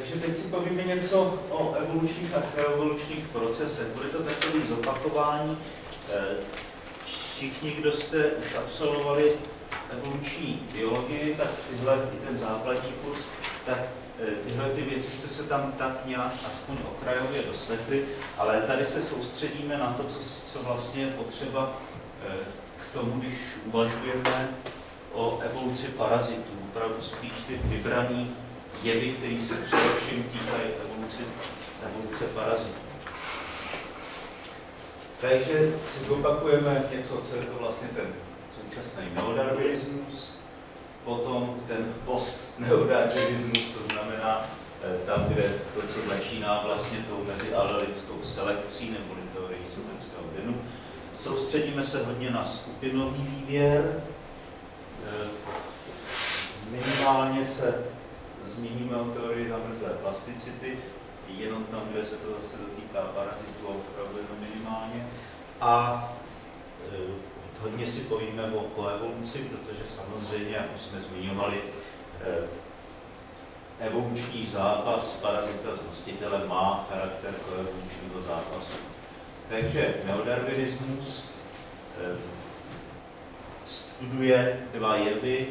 Takže teď si povíme něco o evolučních a evolučních procesech. Bude to takové zopakování. Všichni, kdo jste už absolvovali evoluční biologii, tak tyhle i ten základní kurz, tak tyhle ty věci jste se tam tak nějak aspoň okrajově doslechli, ale tady se soustředíme na to, co vlastně je potřeba k tomu, když uvažujeme o evoluci parazitů. Opravdu spíš ty vybrané jevy, které se především týkají evoluce parazitů. Takže si zopakujeme něco, co je to vlastně ten současný neodarwinismus, potom ten post-neodarwinismus, to znamená tam, kde to, co začíná vlastně tou mezialelickou selekcí neboli teorií sovětského genu. Soustředíme se hodně na skupinový výběr. Minimálně se zmíníme o teorii zamrzlé plasticity, jenom tam, kde se to zase dotýká parazitů, opravdu jenom minimálně. A hodně si povíme o koevoluci, protože samozřejmě, jak už jsme zmiňovali, evoluční zápas parazita s hostitelem má charakter koevolučního zápasu. Takže neodarwinismus studuje dva jevy,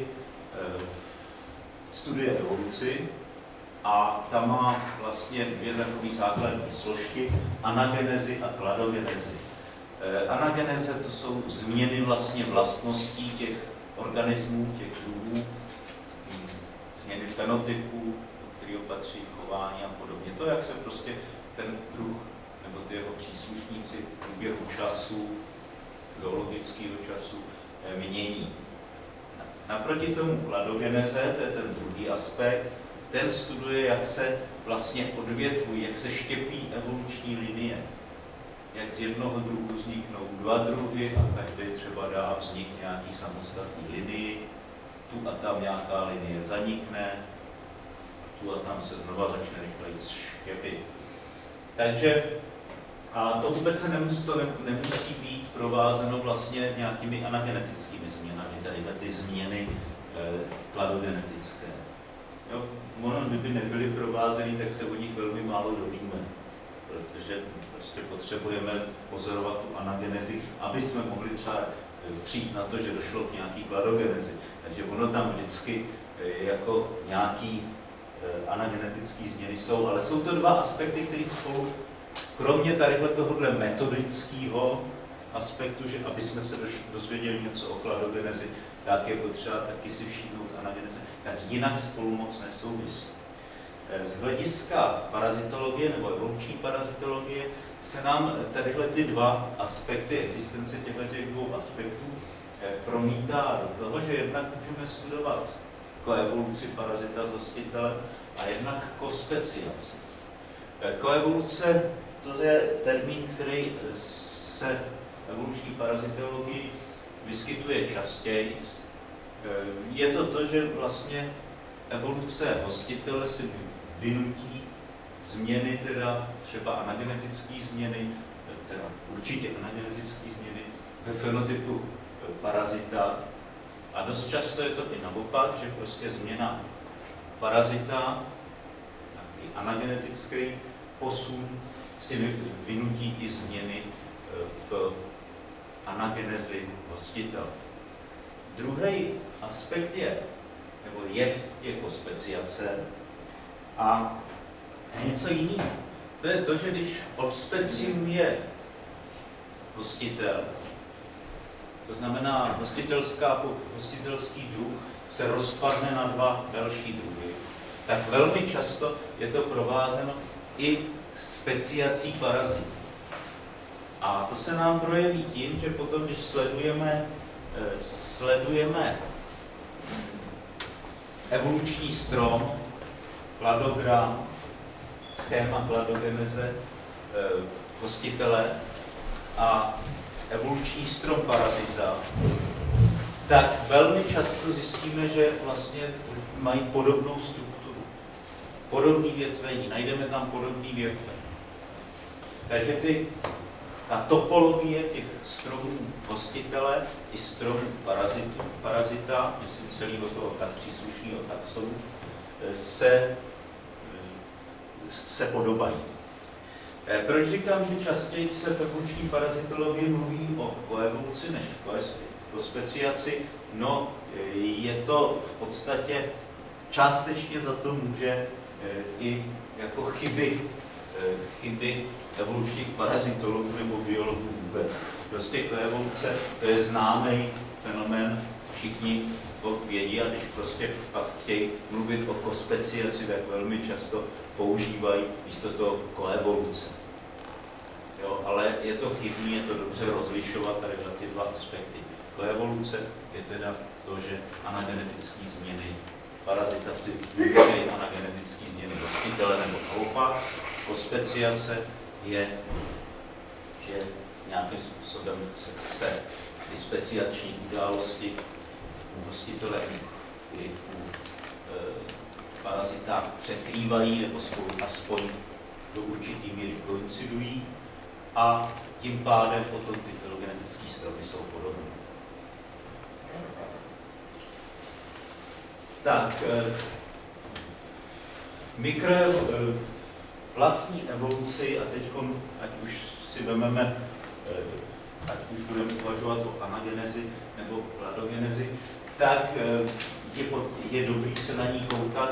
studuje evoluci a tam má vlastně dvě takové základní složky, anagenezi a kladogenezi. Anageneze to jsou změny vlastně vlastností těch organismů, těch druhů, změny fenotypů, do kterého patří chování a podobně. To, jak se prostě ten druh nebo ty jeho příslušníci v průběhu času, geologického času, mění. Naproti tomu kladogeneze, to je ten druhý aspekt, ten studuje, jak se vlastně odvětvují, jak se štěpí evoluční linie. Jak z jednoho druhu vzniknou dva druhy a každý třeba dá vznik nějaký samostatný linii, tu a tam nějaká linie zanikne, tu a tam se znova začne rychleji štěpit. Takže a to vůbec se nemusí být provázeno vlastně nějakými anagenetickými změnami, tady ty změny kladogenetické. Jo, ono, kdyby nebyly provázeny, tak se o nich velmi málo dovíme, protože prostě potřebujeme pozorovat tu anagenezi, aby jsme mohli třeba přijít na to, že došlo k nějaký kladogenezi. Takže ono tam vždycky jako nějaký anagenetické změny jsou, ale jsou to dva aspekty, které spolu, kromě tadyhle tohohle metodického aspektu, že aby jsme se dozvěděli něco o kladogenezi, tak je potřeba taky si všimnout anageneze, tak jinak spolu moc nesouvisí. Z hlediska parazitologie nebo evoluční parazitologie se nám tadyhle ty dva aspekty, existence těchto dvou aspektů promítá do toho, že jednak můžeme studovat koevoluci parazita s hostitelem a jednak kospeciaci. Koevoluce to je termín, který se v evoluční parazitologii vyskytuje častěji. Je to, že vlastně evoluce hostitele si vynutí změny, teda třeba anagenetické změny, teda určitě anagenetické změny ve fenotypu parazita. A dost často je to i naopak, že prostě změna parazita, nějaký anagenetický posun, si vynutí i změny v anagenezi hostitele. Druhý aspekt je, nebo jev je kospeciace a něco jiného. To je to, že když odspeciuje hostitel, to znamená hostitelský druh se rozpadne na dva další druhy, tak velmi často je to provázeno i speciací parazitů. A to se nám projeví tím, že potom, když sledujeme evoluční strom, kladogram, schéma kladogeneze hostitele a evoluční strom parazita, tak velmi často zjistíme, že vlastně mají podobnou strukturu, podobné větvení, najdeme tam podobné větve. Takže ta topologie těch stromů hostitele i stromů parazita, myslím celého toho příslušného taxonu, se se podobají. Proč říkám, že častěji se v evoluční parazitologii mluví o koevoluci než kospeciaci? No, je to v podstatě částečně za to může i jako chyby evolučních parazitologů nebo biologů vůbec. Prostě koevoluce, to je známý fenomén, všichni to vědí, a když prostě pak chtějí mluvit o kospeciaci, tak velmi často používají místo toho koevoluce. Jo, ale je to chybný, je to dobře rozlišovat tady ty dva aspekty. Koevoluce je teda to, že anagenetické změny parazita si vyvíjejí anagenetické změny hostitele nebo naopak. Kospeciace je, že nějakým způsobem se ty speciační události u hostitele i u parazita překrývají nebo spolu aspoň do určitý míry koincidují a tím pádem potom ty filogenetické stropy jsou podobné. Tak, vlastní evoluci, a teď, ať už si vezmeme, ať už budeme uvažovat o anagenezi nebo kladogenezi, tak je dobrý se na ní koukat,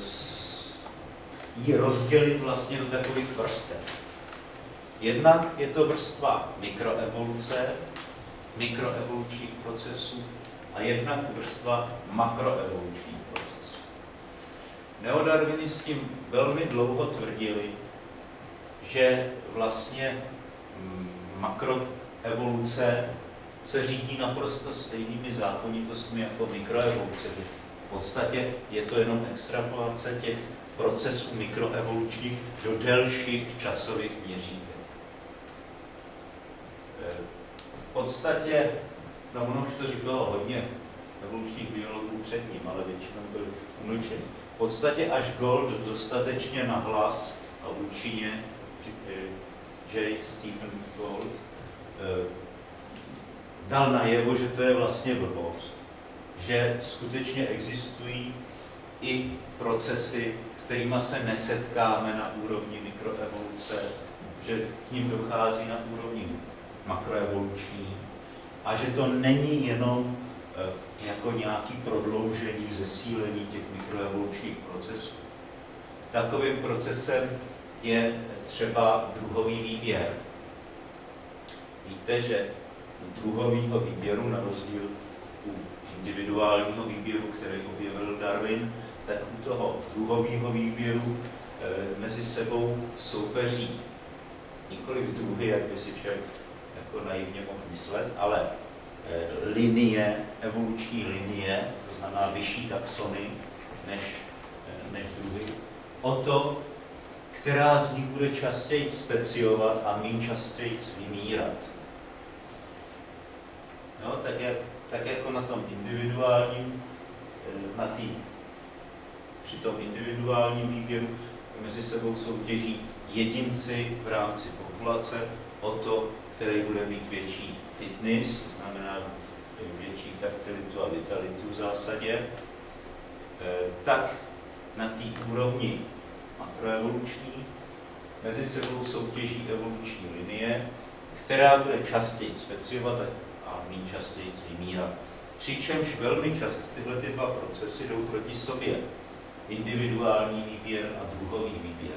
ji rozdělit vlastně do takových vrstev. Jednak je to vrstva mikroevoluce, mikroevolučních procesů, a jednak vrstva makroevolučních procesů. Neodarwinisti velmi dlouho tvrdili, že vlastně makroevoluce se řídí naprosto stejnými zákonitostmi jako mikroevoluce, že v podstatě je to jenom extrapolace těch procesů mikroevolučních do delších časových měřítek. V podstatě, no ono už to říkalo hodně evolučních biologů před ním, ale většinou byli umlčeni. V podstatě až Gold dostatečně nahlas a účinně J. Stephen Gold dal najevo, že to je vlastně blbost, že skutečně existují i procesy, s kterými se nesetkáme na úrovni mikroevoluce, že k ním dochází na úrovni makroevoluční a že to není jenom jako nějaké prodloužení, zesílení těch mikroevolučních procesů. Takovým procesem je třeba druhový výběr. Víte, že u druhového výběru, na rozdíl u individuálního výběru, který objevil Darwin, tak u toho druhového výběru mezi sebou soupeří nikoli v druhy, jak by si člověk jako naivně mohl myslet, ale linie, evoluční linie, to znamená vyšší taxony než druhy, o to, která z nich bude častěji speciovat a méně častěji vymírat. No, tak jako na tom individuálním, při tom individuálním výběru mezi sebou soutěží jedinci v rámci populace o to, který bude mít větší fitness, to znamená větší fertilitu a vitalitu v zásadě, tak na té úrovni makroevoluční mezi sebou soutěží evoluční linie, která bude častěji speciovat a méně častěji vymírat. Přičemž velmi často tyhle dva procesy jdou proti sobě. Individuální výběr a druhový výběr.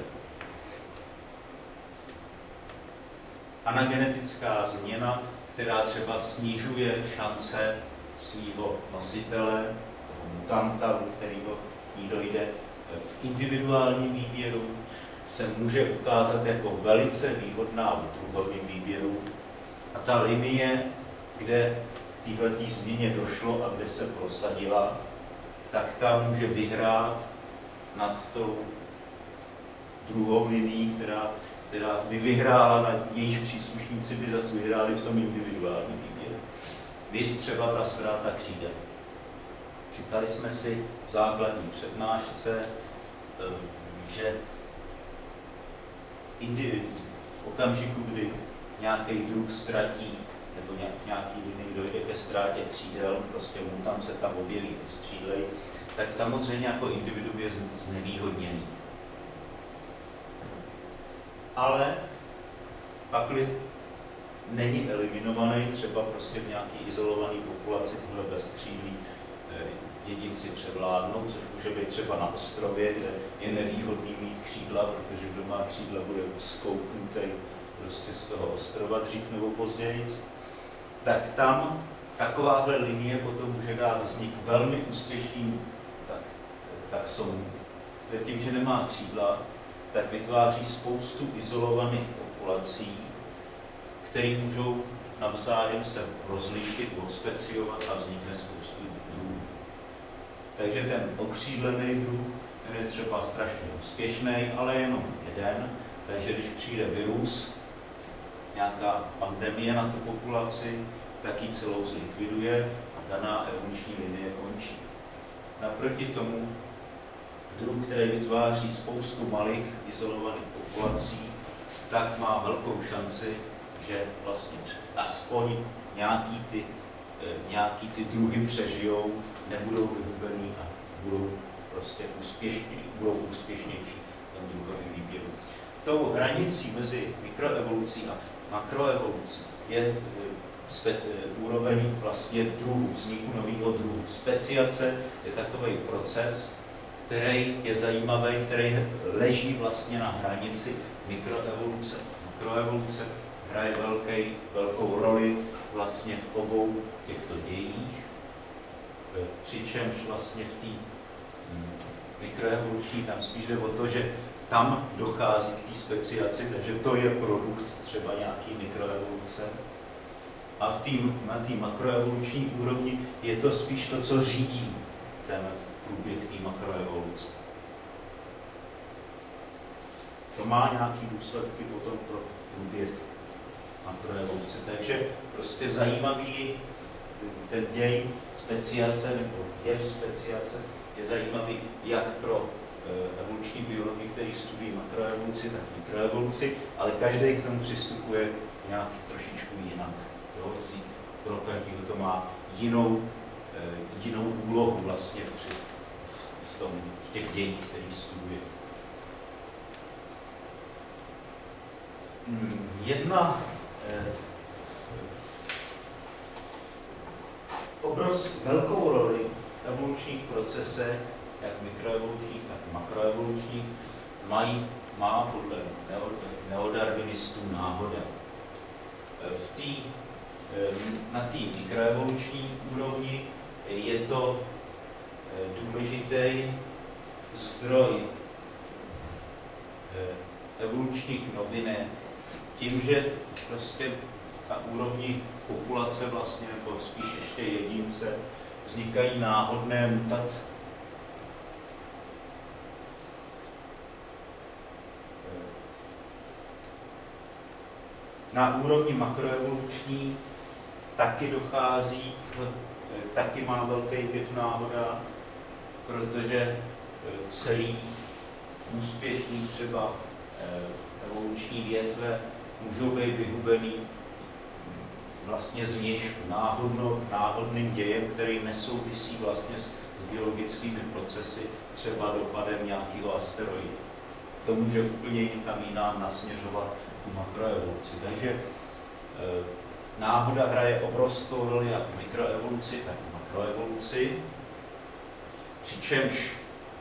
Anagenetická změna, která třeba snižuje šance svého nositele, mutanta, u kterého jí dojde v individuálním výběru, se může ukázat jako velice výhodná v druhovém výběru. A ta linie, kde téhletý změně došlo a kde se prosadila, tak ta může vyhrát nad tou druhou linií, která by vyhrála, na jejíž příslušníci by zase vyhráli v tom individuálním výběru. Víc třeba ta ztráta křídel. Říkali jsme si v základní přednášce, že v okamžiku, kdy nějaký druh ztratí nebo nějaký linii dojde ke ztrátě křídel, prostě mutant se tam objeví bez křídlej, tak samozřejmě jako individuum je znevýhodněný. ale pakli není eliminovaný, třeba prostě v nějaký izolovaný populaci tohle bezkřídlí jedinci převládnou, což může být třeba na ostrově, kde je nevýhodný mít křídla, protože kdo má křídla, bude zkouknutý prostě z toho ostrova dřív nebo později. Tak tam takováhle linie potom může dát vznik velmi úspěšným taxonům. Tím, že nemá křídla, tak vytváří spoustu izolovaných populací, které můžou navzájem se rozlišit, odspeciovat a vznikne spoustu druhů. Takže ten okřídlený druh, ten je třeba strašně úspěšný, ale jenom jeden. Takže když přijde virus, nějaká pandemie na tu populaci, tak ji celou zlikviduje a daná evoluční linie končí. Naproti tomu druh, který vytváří spoustu malých izolovaných populací, tak má velkou šanci, že vlastně aspoň nějaký ty druhy přežijou, nebudou vyhubený a budou prostě úspěšnější v tom druhovém výběru. Tou hranicí mezi mikroevolucí a makroevolucí je úroveň vlastně druhu, vzniku nového druhu. Speciace je takový proces, který je zajímavý, který leží vlastně na hranici mikroevoluce. Makroevoluce hraje velkou roli vlastně v obou těchto dějích, přičemž vlastně v té mikroevoluční tam spíš jde o to, že tam dochází k té speciaci, takže to je produkt třeba nějaký mikroevoluce. A na té makroevoluční úrovni je to spíš to, co řídí ten průběh té makroevoluce. To má nějaké důsledky potom pro průběh makroevoluce. Takže prostě zajímavý ten děj speciace nebo jev speciace je zajímavý jak pro evoluční biology, který studují makroevoluci, tak mikroevoluci, ale každý k tomu přistupuje nějak trošičku jinak. Jo? Pro každého to má jinou úlohu vlastně v těch dějích, který studuje. Velkou roli v evolučních procesech, jak mikroevolučních, tak makroevolučních, má podle neodarwinistů náhoda. Na té mikroevoluční úrovni je to důležitý zdroj evolučních novinek, tím, že prostě na úrovni populace vlastně, nebo spíš ještě jedince, vznikají náhodné mutace. Na úrovni makroevoluční taky dochází, taky má velký vliv náhoda, protože celý úspěšný třeba evoluční větve můžou být vyhubený vlastně zvnějšku, náhodným dějem, který nesouvisí vlastně s biologickými procesy, třeba dopadem nějakého asteroidu. To může úplně někam jinam nasměřovat tu makroevoluci. Takže náhoda hraje obrovskou roli jak v mikroevoluci, tak v makroevoluci, přičemž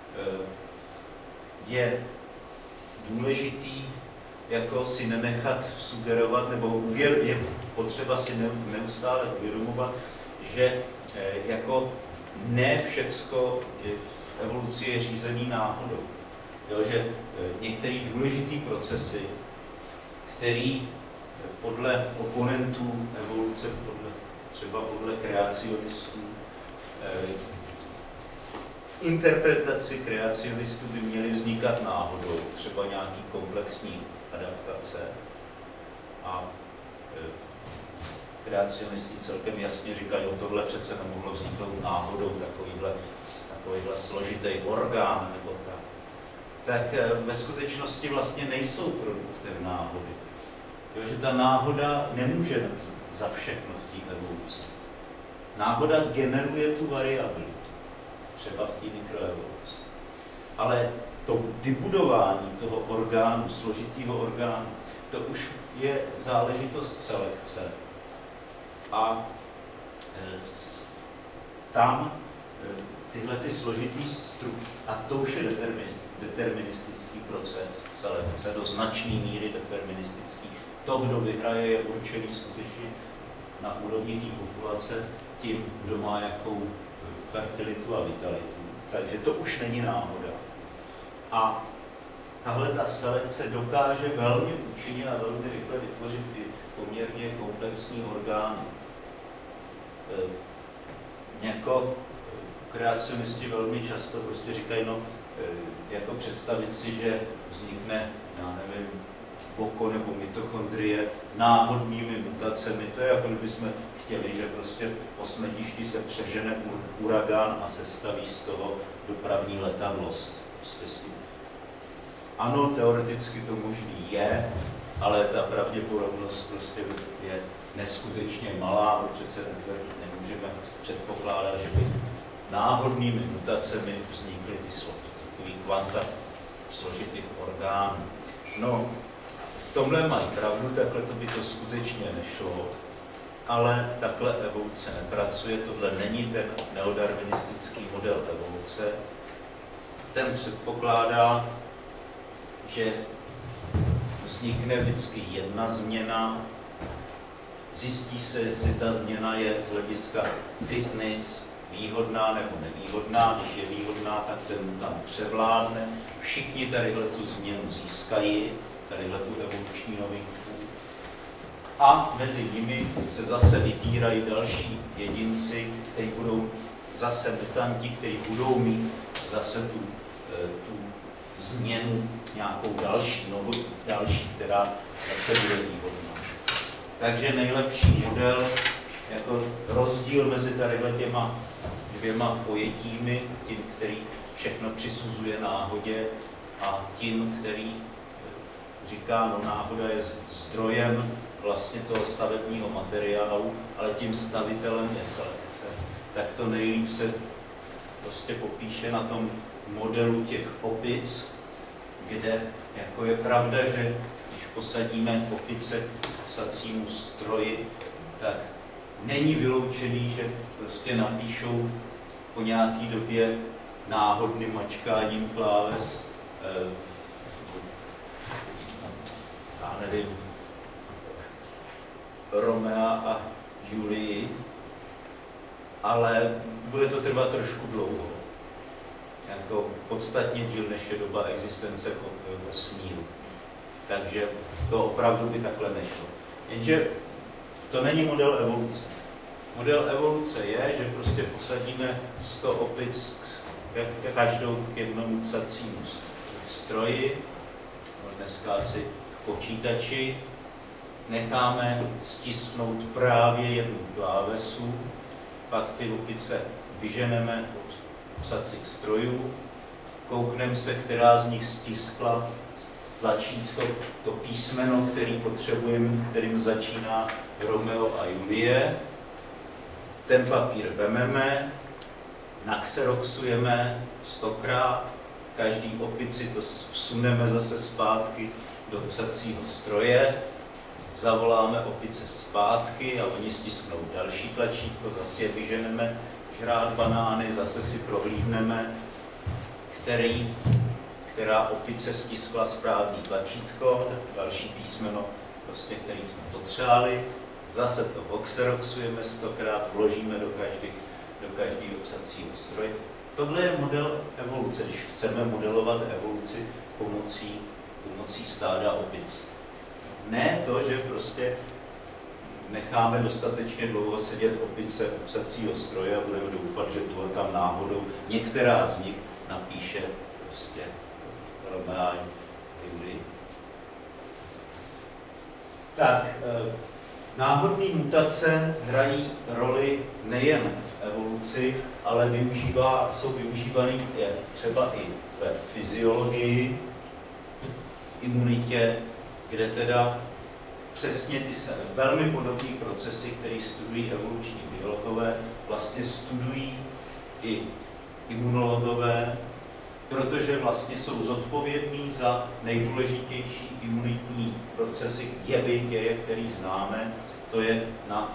je důležitý jako si nenechat sugerovat, nebo je potřeba si neustále uvědomovat, že jako ne všecko v evoluci je řízený náhodou. Jo, že některé důležité procesy, které podle oponentů evoluce, třeba podle kreacionistů, v interpretaci kreacionistů by měly vznikat náhodou, třeba nějaký komplexní adaptace. A kreacionisti celkem jasně říkají, že tohle přece nemohlo vzniknout náhodou, takovýhle složitý orgán nebo tak. Tak ve skutečnosti vlastně nejsou produktem náhody. Jo, že ta náhoda nemůže za všechno v té evoluci. Náhoda generuje tu variabilitu, třeba v té mikroevoluci. Ale to vybudování toho orgánu, složitého orgánu, to už je záležitost selekce. A tam tyhle ty složitý struktury, a to už je deterministický proces selekce, do značné míry deterministický. To, kdo vyhraje, je určený skutečně na úrovni té populace tím, kdo má jakou fertilitu a vitalitu. Takže to už není náhoda. A tahle ta selekce dokáže velmi účinně a velmi rychle vytvořit i poměrně komplexní orgány. Jako kreacionisti velmi často prostě říkají, no, jako představit si, že vznikne, já nevím, oko nebo mitochondrie náhodnými mutacemi. To je jako kdybychom chtěli, že prostě po smetišti se přežene uragán a sestaví z toho dopravní letadlost. Prostě s tím. Ano, teoreticky to možný je, ale ta pravděpodobnost prostě je neskutečně malá, protože se nemůžeme předpokládat, že by náhodnými mutacemi vznikly ty takový kvanta složitých orgánů. No, v tomhle mají pravdu, takhle to by to skutečně nešlo, ale takhle evoluce nepracuje, tohle není ten neodarwinistický model evoluce. Ten předpokládá, že vznikne vždycky jedna změna, zjistí se, jestli ta změna je z hlediska fitness výhodná nebo nevýhodná. Když je výhodná, tak ten mutant převládne. Všichni tadyhle tu změnu získají, tadyhle tu evoluční novinku. A mezi nimi se zase vybírají další jedinci, kteří budou zase mutanti, kteří budou mít zase tu změnu nějakou další, která zase bude výhodná. Takže nejlepší model, jako rozdíl mezi tadyhle těma dvěma pojetími, tím, který všechno přisuzuje náhodě, a tím, který říká, no náhoda je zdrojem vlastně toho stavebního materiálu, ale tím stavitelem je selekce. Tak to nejlíp se prostě popíše na tom modelu těch opic, kde jako je pravda, že když posadíme opice k psacímu stroji, tak není vyloučený, že prostě napíšou po nějaký době náhodným mačkáním kláves, já nevím, Romea a Julii, ale bude to trvat trošku dlouho. Jako podstatně díl, než je doba existence vesmíru. Takže to opravdu by takhle nešlo. Jenže to není model evoluce. Model evoluce je, že prostě posadíme 100 opic každou k jednomu psacímu stroji, dneska asi k počítači, necháme stisknout právě jednu klávesu, pak ty opice vyženeme od psacích strojů, koukneme se, která z nich stiskla tlačítko, to písmeno, který potřebujeme, kterým začíná Romeo a Julie. Ten papír vememe, naxeroxujeme 100krát, každý opici to vsuneme zase zpátky do psacího stroje, zavoláme opice zpátky a oni stisknou další tlačítko, zase je vyženeme žrát banány, zase si prohlídneme, která opice stiskla správný tlačítko, další písmeno, prostě, který jsme potřebovali, zase to oxeroxujeme 100krát, vložíme do každého psacího stroje. Tohle je model evoluce, když chceme modelovat evoluci pomocí stáda opic. Ne to, že prostě necháme dostatečně dlouho sedět opice u psacího stroje a budeme doufat, že tohle tam náhodou některá z nich napíše prostě Romea Julii. Tak, náhodné mutace hrají roli nejen v evoluci, ale jsou využívané třeba i ve fyziologii, v imunitě, kde teda přesně ty velmi podobné procesy, které studují evoluční biologové, vlastně studují i imunologové, protože vlastně jsou zodpovědní za nejdůležitější imunitní procesy, jevy děje, který známe, to je na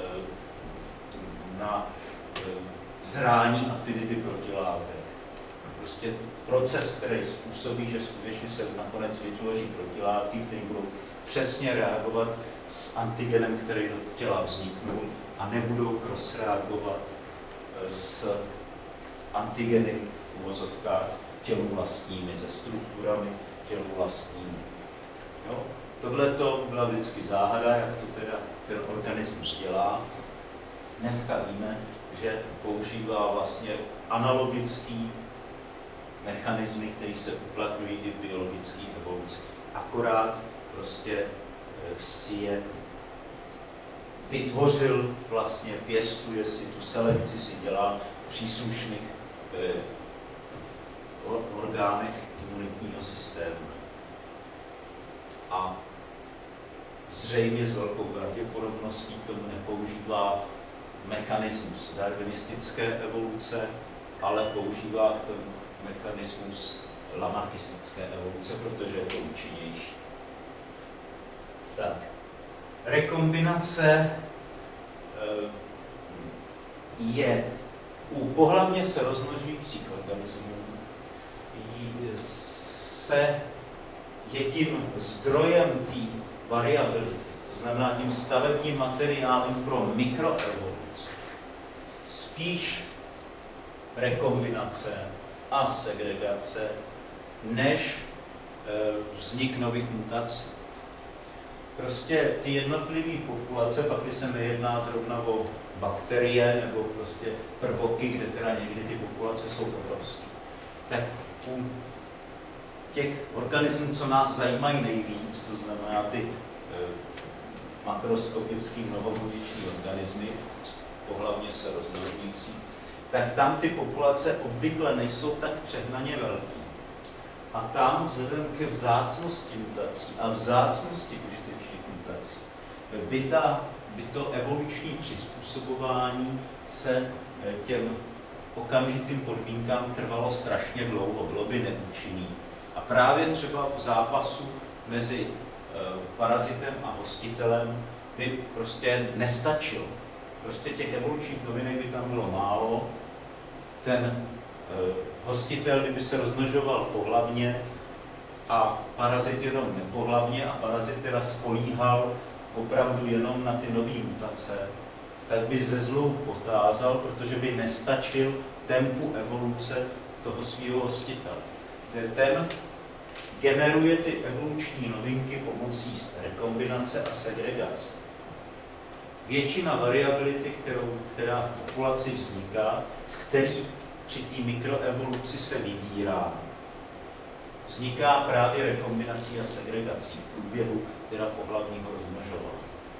zrání afinity protilátek. Prostě proces, který způsobí, že skutečně se nakonec vytvoří protilátky, které budou přesně reagovat s antigenem, který do těla vzniknul, a nebudou cross-reagovat s antigeny v uvozovkách tělu vlastními, se strukturami tělu vlastními. Tohle to byla vždycky záhada, jak to teda ten organismus dělá. Dneska víme, že používá vlastně analogický mechanismy, které se uplatňují i v biologické evoluci. Akorát prostě si je vytvořil, vlastně pěstuje si, tu selekci si dělá v příslušných orgánech imunitního systému. A zřejmě s velkou pravděpodobností k tomu nepoužívá mechanismus darwinistické evoluce, ale používá k tomu mechanismus lamarckistické evoluce, protože je to účinnější. Tak. Rekombinace je u pohlavně se rozmnožujících organismů je tím zdrojem té variability, to znamená tím stavebním materiálem pro mikroevoluci, spíš rekombinace a segregace, než vznik nových mutací. Prostě ty jednotlivé populace, pak když se nejedná zrovna o bakterie nebo prostě prvoky, kde teda někdy ty populace jsou obrovské, tak u těch organismů, co nás zajímají nejvíc, to znamená ty makroskopické mnohobuněční organismy, pohlavně se rozmnožující, tak tam ty populace obvykle nejsou tak přehnaně velké. A tam vzhledem ke vzácnosti mutací a vzácnosti užitečných mutací by to evoluční přizpůsobování se těm okamžitým podmínkám trvalo strašně dlouho, bylo by neúčinný. A právě třeba v zápasu mezi parazitem a hostitelem by prostě nestačilo. Prostě těch evolučních novinek by tam bylo málo. Ten hostitel, kdyby se rozmnožoval pohlavně a parazit jenom nepohlavně a parazit teda spolíhal opravdu jenom na ty nové mutace, tak by ze zlou potázal, protože by nestačil tempu evoluce toho svého hostitele. Ten generuje ty evoluční novinky pomocí rekombinace a segregace. Většina variability, která v populaci vzniká, z který při té mikroevoluci se vybírá, vzniká právě rekombinací a segregací v průběhu teda pohlavního rozmnožování.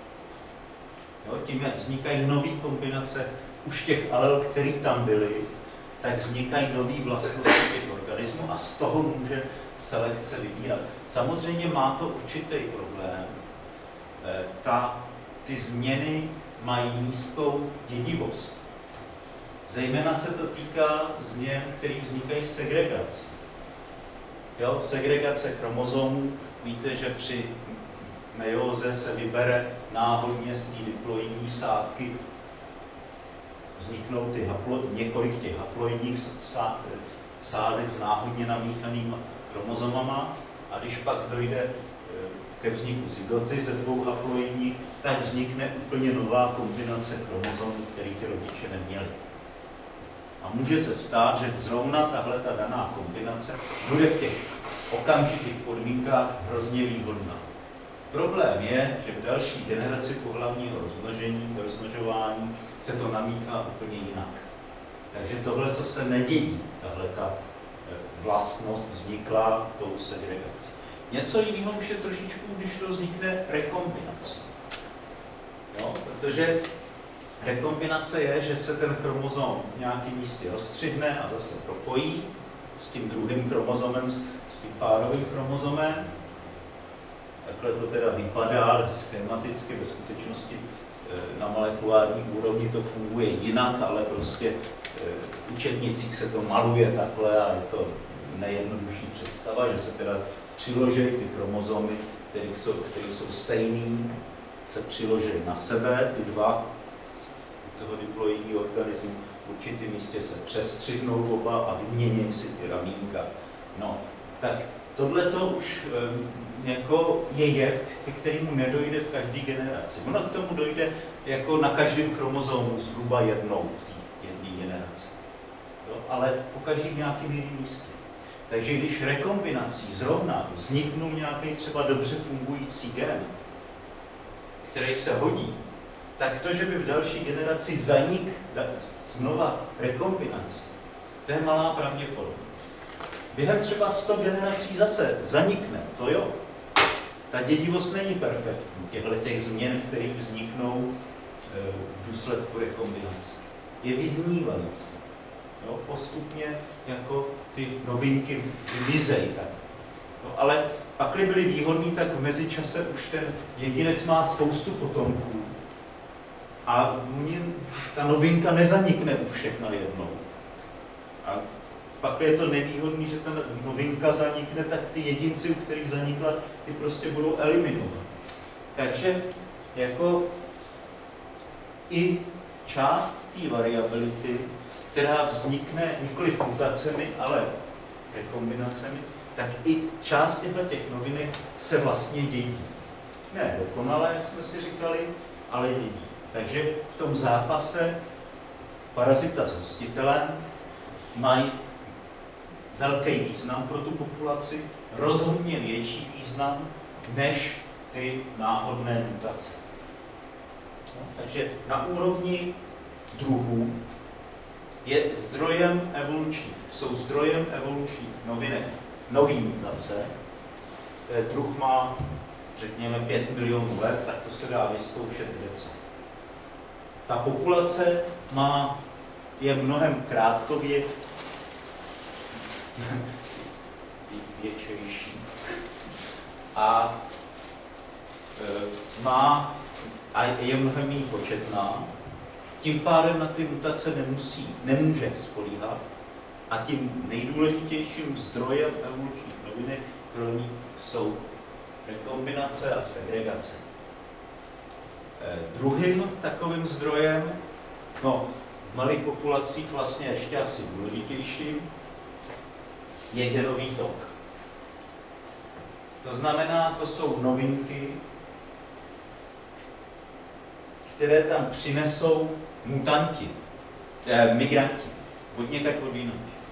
Tím, jak vznikají nové kombinace už těch alel, které tam byly, tak vznikají nové vlastnosti těch organismů a z toho může selekce vybírat. Samozřejmě má to určitý problém. Ty změny mají nízkou dědivost. Zejména se to týká změn, které vznikají segregací. Segregace chromozomů, víte, že při meióze se vybere náhodně z té diploidní sádky, vzniknou několik těch haploidních sádec náhodně namíchanýma chromozomama, a když pak dojde ke vzniku zygoty ze dvou haploidních, tak vznikne úplně nová kombinace chromozomů, který ty rodiče neměli. A může se stát, že zrovna tahle ta daná kombinace bude v těch okamžitých podmínkách hrozně výhodná. Problém je, že v další generaci pohlavního rozmnožování se to namíchá úplně jinak. Takže tohle se nedědí, tahle ta vlastnost vzniklá tou segregací. Něco jiného už je trošičku, když to vznikne rekombinací. Protože rekombinace je, že se ten chromozom v nějakém místě rozstřihne a zase propojí s tím druhým chromozomem, s tím párovým chromozomem. Takhle to teda vypadá schematicky, ve skutečnosti na molekulární úrovni to funguje jinak, ale prostě v učebnicích se to maluje takhle a je to nejjednodušší představa, že se teda přiloží ty chromozomy, které jsou stejný, se přiloží na sebe, ty dva toho diploidního organismu v určitém místě se přestřihnou oba a vymění si ty ramínka. No, tak tohle to už jako je jev, ke kterému nedojde v každé generaci. Ono k tomu dojde jako na každém chromozomu zhruba jednou v té jedné generaci. Jo? Ale po každém nějakým jiným místě. Takže když rekombinací zrovna vzniknul nějaký třeba dobře fungující gen, který se hodí, tak to, že by v další generaci zanik znova rekombinací, to je malá pravděpodobnost. Během třeba 100 generací zase zanikne, to jo. Ta dědivost není perfektní, těch změn, které vzniknou v důsledku rekombinace. Je vyznívající. Jo, postupně jako ty novinky vymizejí tak. No, ale pakli byly výhodný, tak v mezičase už ten jedinec má spoustu potomků. A ta novinka nezanikne u všech najednou. A pak je to nevýhodný, že ta novinka zanikne, tak ty jedinci, u kterých zanikla, ty prostě budou eliminovat. Takže jako i část té variability, která vznikne nikoli mutacemi, ale rekombinacemi, tak i část těch novinek se vlastně dědí. Ne dokonale, jak jsme si říkali, ale dědí. Takže v tom zápase parazita s hostitelem mají velký význam pro tu populaci, rozhodně větší význam než ty náhodné mutace. No, takže na úrovni druhů jsou zdrojem evolučních novinek nový mutace. Druh má, řekněme, 5 milionů let, tak to se dá vyzkoušet kdeco. Ta populace je mnohem krátkově většejší a je mnohem méně početná. Tím pádem na ty mutace nemůže spolíhat a tím nejdůležitějším zdrojem evolučních novinek pro ní jsou rekombinace a segregace. Druhým takovým zdrojem, v malých populacích vlastně ještě asi důležitějším, je genový tok. To znamená, to jsou novinky, které tam přinesou migranti, odněkud odjinud.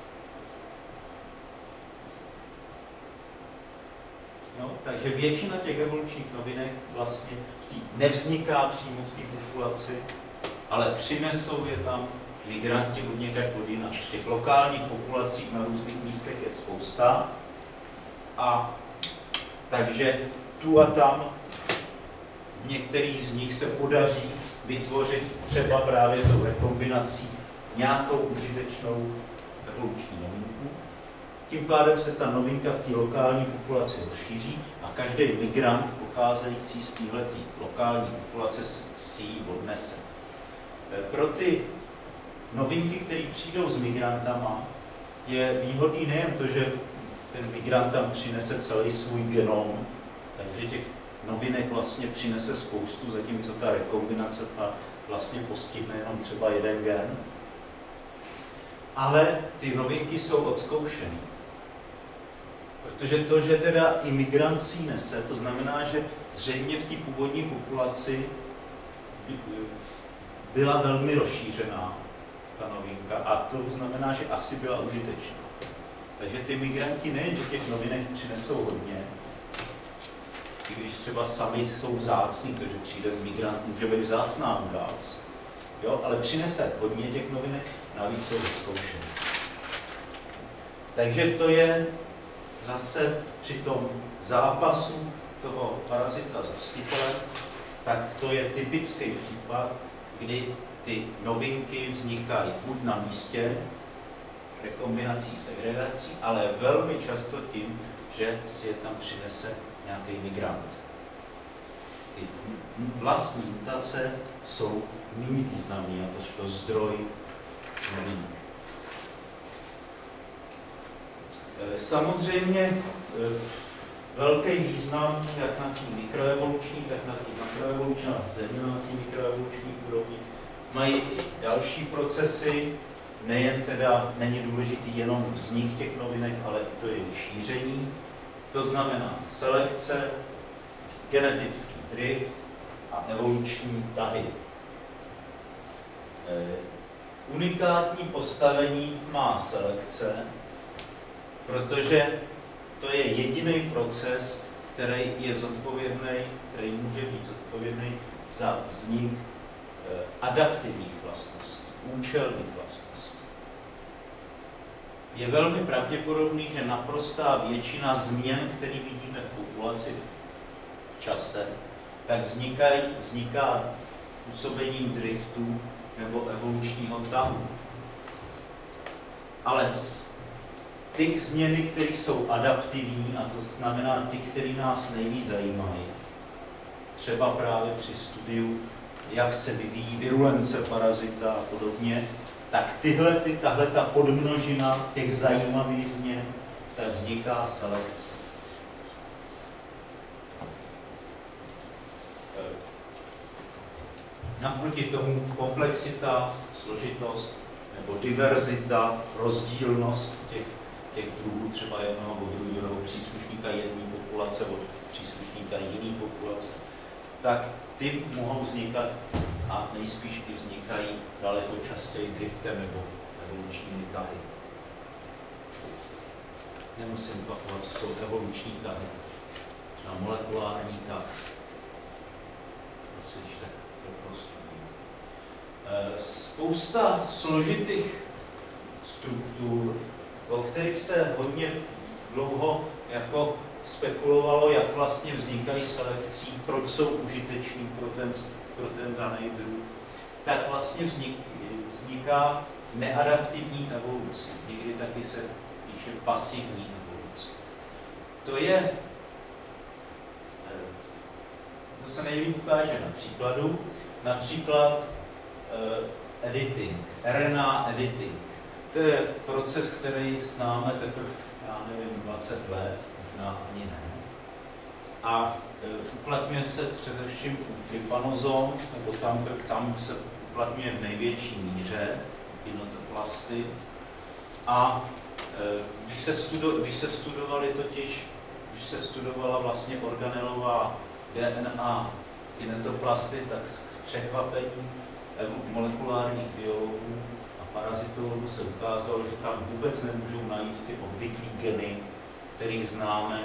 No, takže většina těch evolučních novinek vlastně nevzniká přímo v té populaci, ale přinesou je tam migranti odněkud odjinud. Těch lokálních populací na různých místech je spousta a takže tu a tam v některých z nich se podaří vytvořit třeba právě tou rekombinací nějakou užitečnou evoluční novinku. Tím pádem se ta novinka v té lokální populaci rozšíří a každý migrant pocházející z téhleté lokální populace si ji odnese. Pro ty novinky, které přijdou s migrantama, je výhodný nejen to, že ten migrant tam přinese celý svůj genom, takže těch novinek vlastně přinese spoustu, zatímco ta rekombinace vlastně postihne jenom třeba jeden gen. Ale ty novinky jsou odzkoušené. Protože to, že teda imigrant si nese, to znamená, že zřejmě v té původní populaci byla velmi rozšířená ta novinka a to znamená, že asi byla užitečná. Takže ty migranti nejen, že těch novinek přinesou hodně, i když třeba sami jsou vzácní, protože přijde migrant, může být vzácná událost. Jo, ale přinese hodně těch novinek, navíc jsou vyzkoušené. Takže to je zase při tom zápasu toho parazita s hostitelem, tak to je typický případ, kdy ty novinky vznikají buď na místě, rekombinací, segregací, ale velmi často tím, že si je tam přinese nějaký migrant. Ty vlastní mutace jsou méně významný jakožto zdroj novinek. Samozřejmě velký význam jak na té mikroevoluční, tak na té makroevoluční, zejména na té mikroevoluční úrovni, mají i další procesy, nejen teda není důležitý jenom vznik těch novinek, ale i to jejich šíření. To znamená selekce, genetický drift a evoluční tahy. Unikátní postavení má selekce, protože to je jediný proces, který je zodpovědný, který může být zodpovědný za vznik adaptivních vlastností, účelných vlastností. Je velmi pravděpodobný, že naprostá většina změn, které vidíme v populaci v čase, tak vzniká působením driftu nebo evolučního tahu. Ale ty změny, které jsou adaptivní, a to znamená ty, které nás nejvíc zajímají, třeba právě při studiu, jak se vyvíjí virulence parazita a podobně, tak tahle ta podmnožina těch zajímavých změn, tak vzniká selekce. Naproti tomu komplexita, složitost nebo diverzita, rozdílnost těch druhů, třeba jednoho od druhého příslušníka jedné populace od příslušníka jiné populace, tak ty mohou vznikat a nejspíš i vznikají daleko častěji driftem nebo evolučními tahy. Nemusím opakovat, co jsou evoluční tahy. Na molekulární tah. Proslište do prostoru. Spousta složitých struktur, o kterých se hodně dlouho jako spekulovalo, jak vlastně vznikají selekcí, proč jsou užiteční pro ten daný druh, tak vlastně vzniká neadaptivní evoluce. Někdy taky se píše pasivní evoluce. To se nejlíp ukáže na příkladu. Například editing, RNA editing. To je proces, který známe teprve, já nevím, 20 let, možná ani ne. A uplatňuje se především u trypanozom, nebo tam se uplatňuje v největší míře, kinetoplasty. A když se studovala vlastně organelová DNA kinetoplasty, tak s překvapením molekulárních biologů a parazitologů se ukázalo, že tam vůbec nemůžou najít ty obvyklý geny, který známe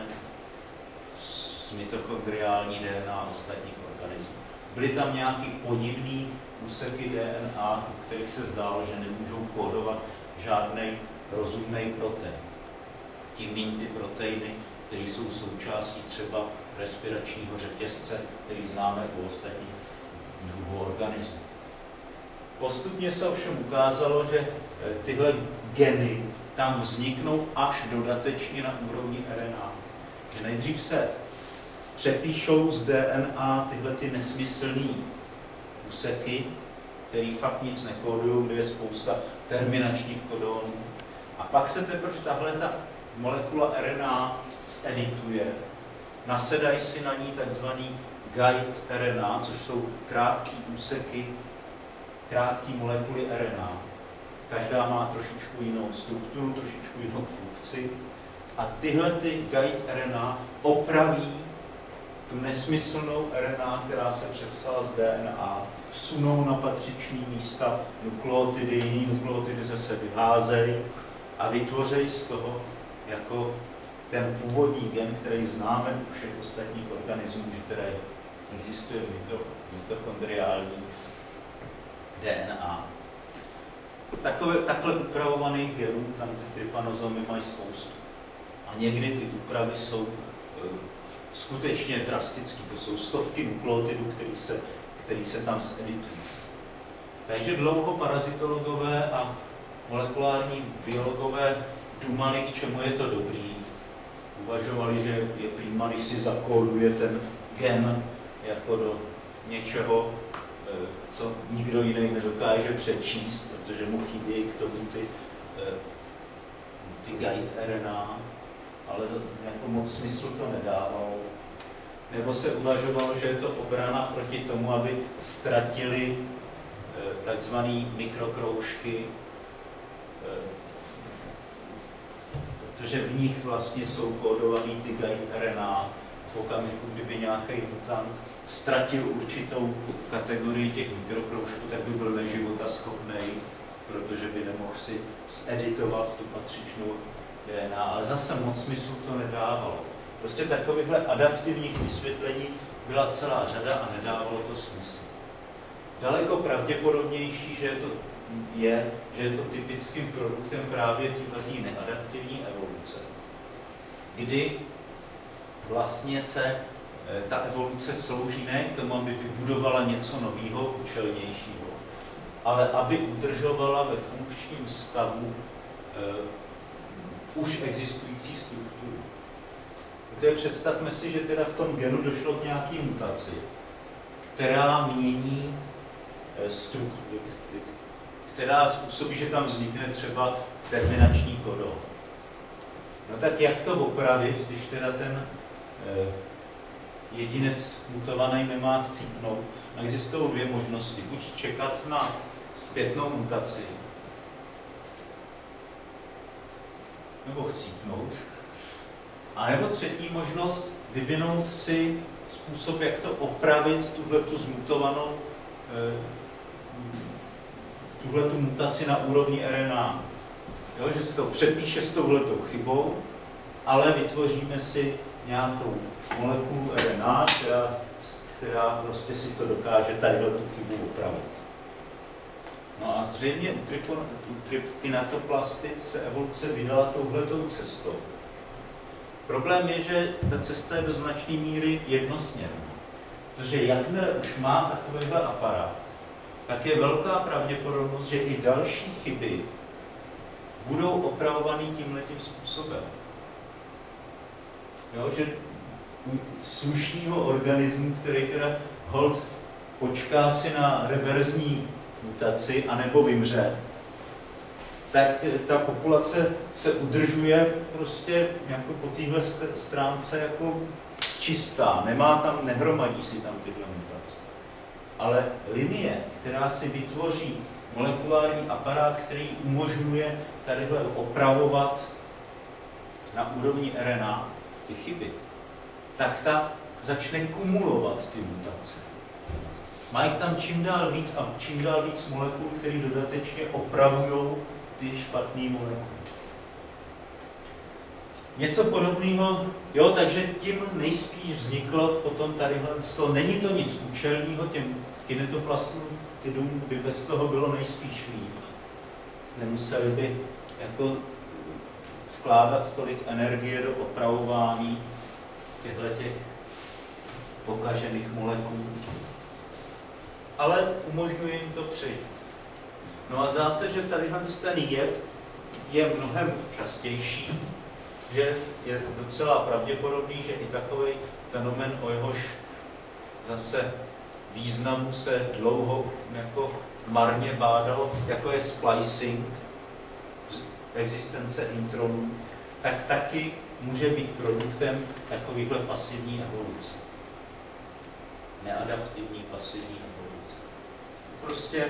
z mitochondriální DNA ostatních organismů. Byly tam nějaký podivný úseky DNA, u kterých se zdálo, že nemůžou kódovat žádný rozumný protein. Tím méně ty proteiny, které jsou součástí třeba respiračního řetězce, který známe u ostatních druhů organismů. Postupně se ovšem ukázalo, že tyhle geny tam vzniknou až dodatečně na úrovni RNA. Že nejdřív se přepíšou z DNA tyhle ty nesmyslné úseky, které fakt nic nekódují, kde je spousta terminačních kodonů. A pak se teprve tahle ta molekula RNA zedituje. Nasedají si na ní takzvaný guide RNA, což jsou krátké úseky, krátké molekuly RNA. Každá má trošičku jinou strukturu, trošičku jinou funkci. A tyhle ty guide RNA opraví tu nesmyslnou RNA, která se přepsala z DNA, vsunou na patřičný místa nukleotidy, jiný nukleotidy zase vyházejí a vytvoří z toho jako ten původní gen, který známe u všech ostatních organismů, že teda existuje mitochondriální DNA. Takhle upravovaných genů tam ty trypanozomy mají spoustu. A někdy ty úpravy jsou skutečně drastické. To jsou stovky nukleotidů, který se tam zeditují. Takže dlouho parazitologové a molekulární biologové dumali, k čemu je to dobrý. Uvažovali, že je prima, když si zakóduje ten gen jako do něčeho, co nikdo jiný nedokáže přečíst, protože mu chybějí k tomu ty guide RNA. ale jako moc smysl to nedávalo. Nebo se uvažovalo, že je to obrana proti tomu, aby ztratili takzvané mikrokroužky, protože v nich vlastně jsou kódovaný ty guide RNA. V okamžiku, kdyby nějaký mutant ztratil určitou kategorii těch mikrokroužků, tak by byl neživotaschopný, protože by nemohl si zeditovat tu patřičnou DNA. Ale zase moc smyslu to nedávalo. Prostě takovýchhle adaptivních vysvětlení byla celá řada a nedávalo to smysl. Daleko pravděpodobnější, že je to typickým produktem právě této neadaptivní evoluce, kdy vlastně se ta evoluce slouží ne k tomu, aby vybudovala něco nového, účelnějšího, ale aby udržovala ve funkčním stavu už existující strukturu. Protože představme si, že teda v tom genu došlo k nějaké mutaci, která mění strukturu, která způsobí, že tam vznikne třeba terminační kodon. No tak jak to opravit, když teda ten jedinec mutovaný nemá chcípnout? Existují dvě možnosti. Buď čekat na zpětnou mutaci, nebo chcípnout. A nebo třetí možnost, vyvinout si způsob, jak to opravit, tuhletu zmutovanou, tuhletu mutaci na úrovni RNA. Jo, že se to přepíše s touhletou chybou, ale vytvoříme si nějakou molekulu RNA, která prostě si to dokáže tadyhletu chybu opravit. No a zřejmě u kinetoplasty se evoluce vydala touhletou cestou. Problém je, že ta cesta je do značné míry jednosměrná. Protože jakmile už má takovýhle aparát, tak je velká pravděpodobnost, že i další chyby budou opravovaný tímhletím způsobem. Jo, že u slušného organismu, který teda hold počká si na reverzní mutaci anebo vymře, tak ta populace se udržuje prostě jako po téhle stránce jako čistá, nehromadí si tam tyhle mutace. Ale linie, která si vytvoří molekulární aparát, který umožňuje tadyhle opravovat na úrovni RNA ty chyby, tak ta začne kumulovat ty mutace. Má jich tam čím dál víc a čím dál víc molekul, které dodatečně opravují ty špatné molekuly. Něco podobného, jo, takže tím nejspíš vzniklo potom tadyhle, není to nic účelného, těm kinetoplastům by bez toho bylo nejspíš líp. Nemuseli by jako vkládat tolik energie do opravování těch pokažených molekul. Ale umožňuje jim to přežít. No a zdá se, že tadyhle ten jev je mnohem častější, že je docela pravděpodobný, že i takový fenomén, o jehož zase významu se dlouho jako marně bádalo, jako je splicing, existence intronů, tak taky může být produktem takovýchhle pasivní evoluce. Neadaptivní pasivní evoluce. Prostě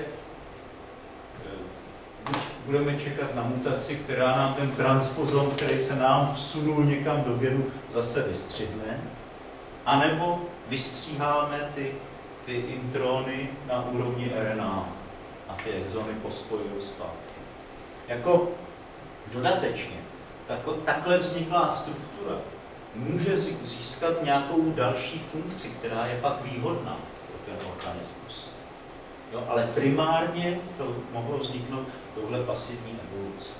buď budeme čekat na mutaci, která nám ten transpozom, který se nám vsunul někam do genu, zase vystřihne, anebo vystříháme ty introny na úrovni RNA a ty exony pospojují zpátky. Jako dodatečně, takhle vzniklá struktura může získat nějakou další funkci, která je pak výhodná pro ten organismus. Jo, ale primárně to mohlo vzniknout touhle pasivní evoluce.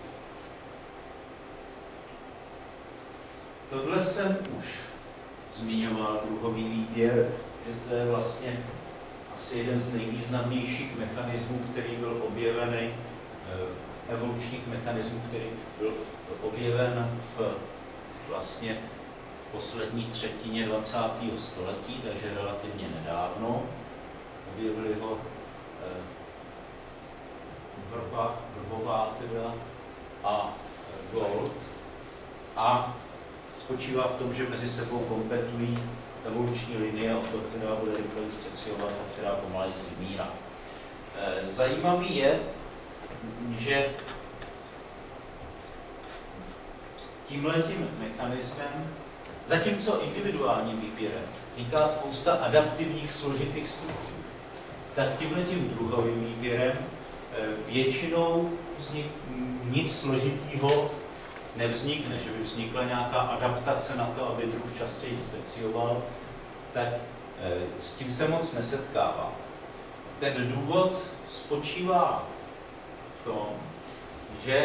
Tohle jsem už zmiňoval, druhový výběr, že to je vlastně asi jeden z nejvýznamnějších mechanismů, který byl objevený, evolučních mechanismů, který byl objeven vlastně v poslední třetině 20. století, takže relativně nedávno. Objevili ho Vrbová teda a Gold. A spočívá v tom, že mezi sebou kompetují evoluční linie o to, která bude rychleji speciovat a která pomaleji vymírá. Zajímavý je, že tímhletím mechanismem, zatímco individuálním výběrem vzniká spousta adaptivních složitých struktur, tak tímhletím druhovým výběrem většinou nic složitýho nevznikne, že by vznikla nějaká adaptace na to, aby druh častěji specioval, tak s tím se moc nesetkává. Ten důvod spočívá v tom, že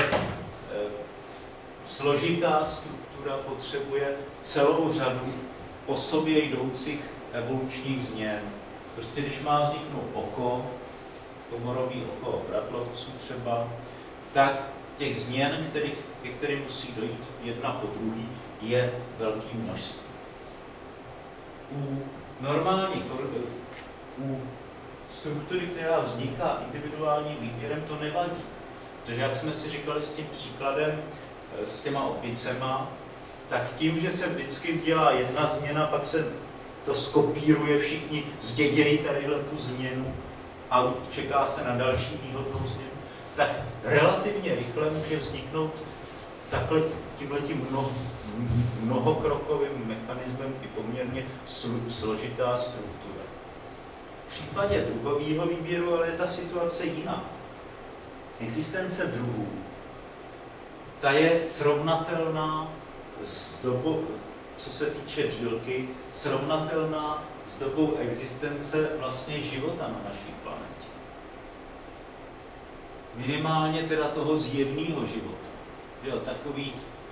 složitá struktura potřebuje celou řadu po sobě jdoucích evolučních změn. Prostě když má vzniknout oko, komorový oko bratlovců třeba, tak těch změn, ke kterým musí dojít jedna po druhý, je velké množství. U struktury, která vzniká individuálním výběrem, to nevadí. Protože jak jsme si říkali s tím příkladem, s těma opicema, tak tím, že se vždycky dělá jedna změna, pak se to skopíruje, všichni zdědějí tadyhle tu změnu a čeká se na další výhodnou změnu, tak relativně rychle může vzniknout takhle tímhletím mnohokrokovým mechanismem i poměrně složitá struktura. V případě druhového výběru ale je ta situace jiná. Existence druhů, ta je srovnatelná s dobou, co se týče dílky, srovnatelná s dobou existence vlastně života na naší planetě. Minimálně teda toho zjevného života. Jo, takový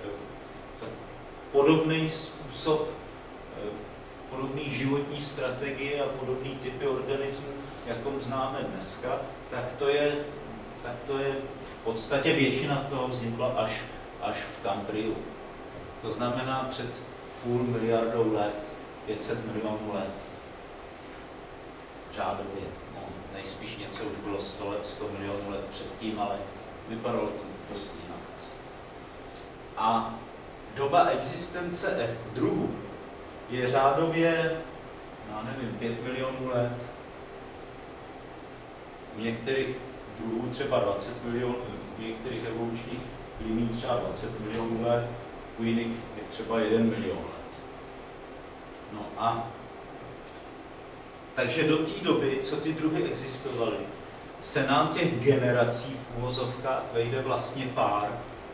podobný způsob, podobný životní strategie a podobný typy organismů, jakou známe dneska, tak to je v podstatě většina toho vznikla až v Kambriu. To znamená před 0,5 miliardou let, 500 milionů let. Řádově. No, nejspíš něco už bylo 100 milionů let předtím, ale vypadalo to dost jinak. A doba existence druhů je řádově, já nevím, 5 milionů let. U některých druhů třeba 20 milionů, u některých evolučních liní třeba 20 milionů let, u jiných je třeba 1 milion let. No a takže do té doby, co ty druhy existovaly, se nám těch generací v uvozovkách vejde vlastně pár.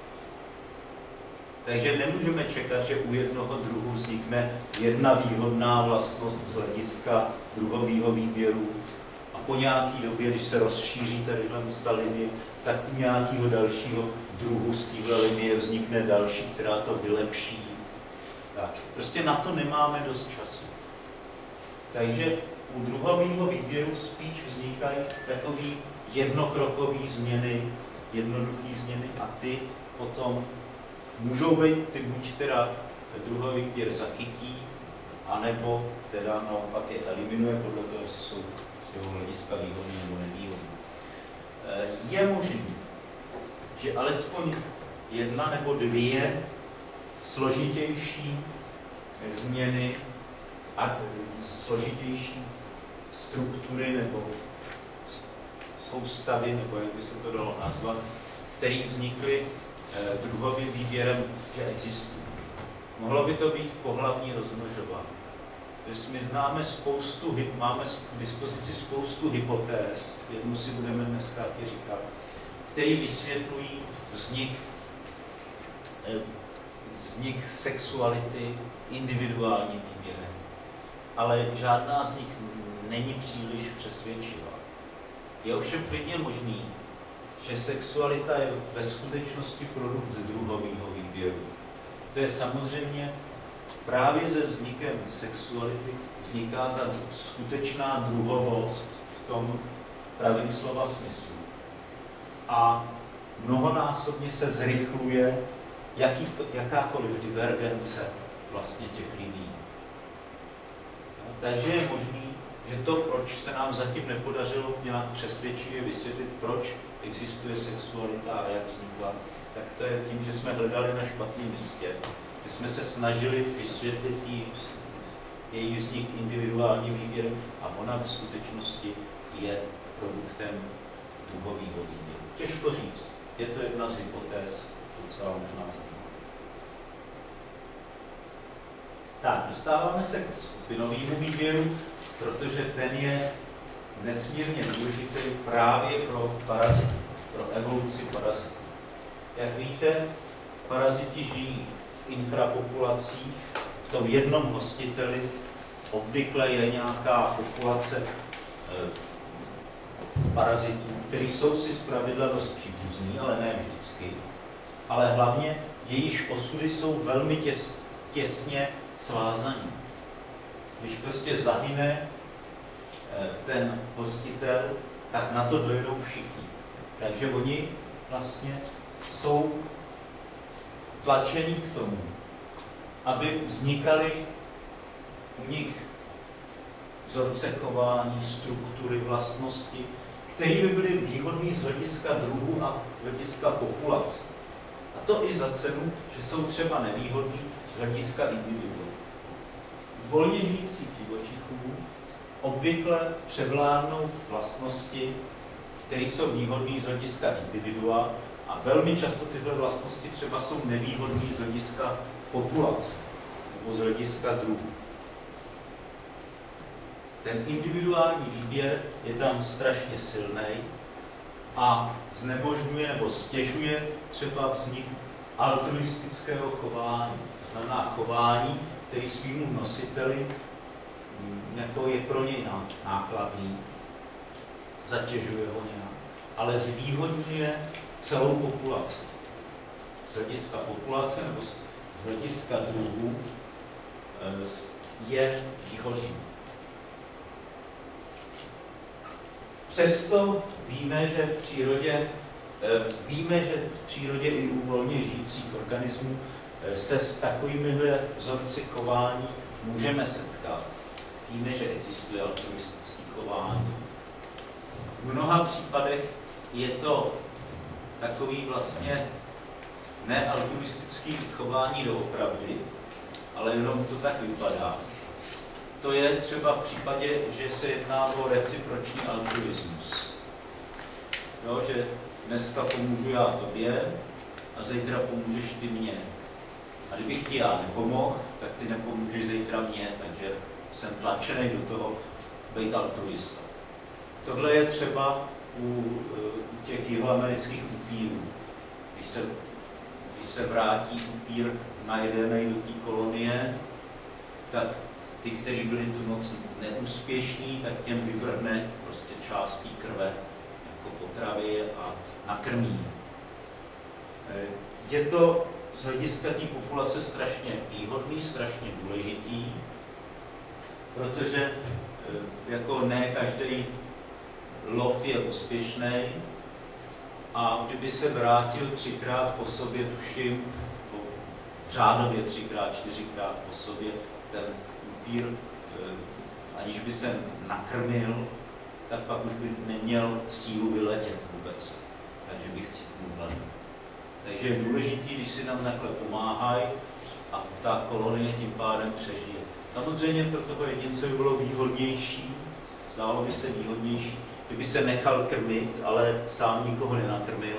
Takže nemůžeme čekat, že u jednoho druhu vznikne jedna výhodná vlastnost z hlediska druhového výběru a po nějaké době, když se rozšíří tadyhle ta linie, tak u nějakého dalšího druhu z téhle linie vznikne další, která to vylepší. Tak. Prostě na to nemáme dost času. Takže u druhového výběru spíš vznikají takové jednokrokové změny, jednoduché změny a ty potom můžou být, ty buď teda druhový výběr zachytí, anebo teda naopak je eliminuje podle toho, jestli jsou z jeho hlediska výhodný nebo nevýhodný. Je možné, že alespoň jedna nebo dvě složitější změny a složitější struktury nebo soustavy, nebo jak by se to dalo nazvat, které vznikly druhovým výběrem, že existují. Mohlo by to být pohlavní rozmnožování. My známe máme k dispozici spoustu hypotéz, jednu si budeme dneska taky říkat, které vysvětlují vznik sexuality individuálním výběrem. Ale žádná z nich není příliš přesvědčivá. Je ovšem klidně možný, že sexualita je ve skutečnosti produkt druhového výběru. To je samozřejmě právě se vznikem sexuality vzniká ta skutečná druhovost v tom pravým slova smyslu. A mnohonásobně se zrychluje jakákoliv divergence vlastně těch lidí. Takže je možný, že to, proč se nám zatím nepodařilo nějak přesvědčivě vysvětlit, proč existuje sexualita a jak vznikla, tak to je tím, že jsme hledali na špatném místě, že jsme se snažili vysvětlit její vznik individuálním výběrem a ona v skutečnosti je produktem druhového výběru. Těžko říct, je to jedna z hypotéz, docela možná zajímavá. Tak, dostáváme se k skupinovému výběru, protože ten je nesmírně důležitý právě pro parazity, pro evoluci parazitů. Jak víte, paraziti žijí v infrapopulacích, v tom jednom hostiteli obvykle je nějaká populace parazitů, kteří jsou si zpravidla dost příbuzní, ale ne vždycky. Ale hlavně jejíž osudy jsou velmi těsně svázaní. Když prostě zahyne ten hostitel, tak na to dojdou všichni. Takže oni vlastně jsou tlačeni k tomu, aby vznikaly u nich vzorce chování, struktury, vlastnosti, které by byly výhodné z hlediska druhu a z hlediska populace. A to i za cenu, že jsou třeba nevýhodné z hlediska individu. U volně žijících živočichů obvykle převládnou vlastnosti, které jsou výhodné z hlediska individua a velmi často tyhle vlastnosti třeba jsou nevýhodné z hlediska populace nebo z hlediska druhu. Ten individuální výběr je tam strašně silný a znemožňuje nebo stěžuje třeba vznik altruistického chování. To znamená chování, který svýmu nositeli jako je pro něj nákladný, zatěžuje ho nějak, ale zvýhodňuje celou populaci. Z hlediska populace nebo z hlediska druhu je výhodný. Přesto víme, že v přírodě i u volně žijících organismů se s takovými vzorci chování můžeme setkat. Víme, že existuje altruistické chování. V mnoha případech je to takový vlastně nealtruistický chování doopravdy, ale jenom to tak vypadá. To je třeba v případě, že se jedná o reciproční altruismus. Jo, že dneska pomůžu já tobě a zítra pomůžeš ty mně. A kdybych ti já nepomohl, tak ty nepomůžeš zítra mně, takže jsem tlačený do toho být altruista. Tohle je třeba u těch jihoamerických upírů. Když se vrátí upír najedený do té kolonie, tak ty, kteří byli tu noc neúspěšní, tak těm vyvrhne prostě částí krve jako potravy a nakrmí. Je to z hlediska té populace strašně výhodný, strašně důležitý, protože jako ne každý lov je úspěšný a kdyby se vrátil 3krát po sobě, tuším, řádově 3krát, 4krát po sobě, ten upír, aniž by se nakrmil, tak pak už by neměl sílu vyletět vůbec. Takže bych cítnul hlad. Takže je důležité, když si nám takhle pomáhají a ta kolonie tím pádem přežije. Samozřejmě pro toho jedince by bylo výhodnější, zdálo by se výhodnější, kdyby se nechal krmit, ale sám nikoho nenakrmil.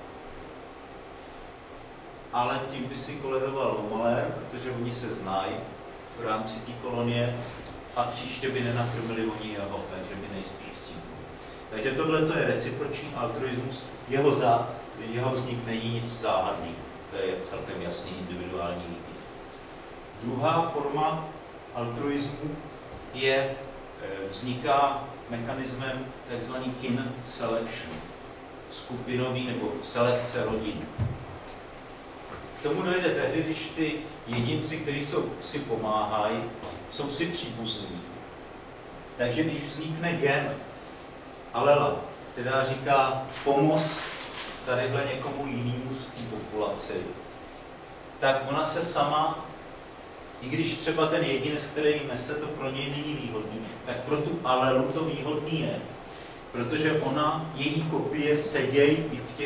Ale tím by si koledoval malér, protože oni se znají v rámci té kolonie a příště by nenakrmili oni jeho, takže by nejspíš cítili. Takže tohle je reciproční altruismus, jeho vznik není nic záhadný, to je celkem jasný individuální výběr. Druhá forma altruismu vzniká mechanismem tzv. Kin selection, skupinový nebo selekce rodin. K tomu dojde tehdy, když ty jedinci, kteří si pomáhají, jsou si příbuzní. Takže když vznikne gen alela, která říká pomoz tadyhle někomu jinému v té populaci, tak ona se sama, i když třeba ten jedinec, který nese, to pro něj není výhodný, tak pro tu alelu to výhodný je, protože její kopie sedějí i v těch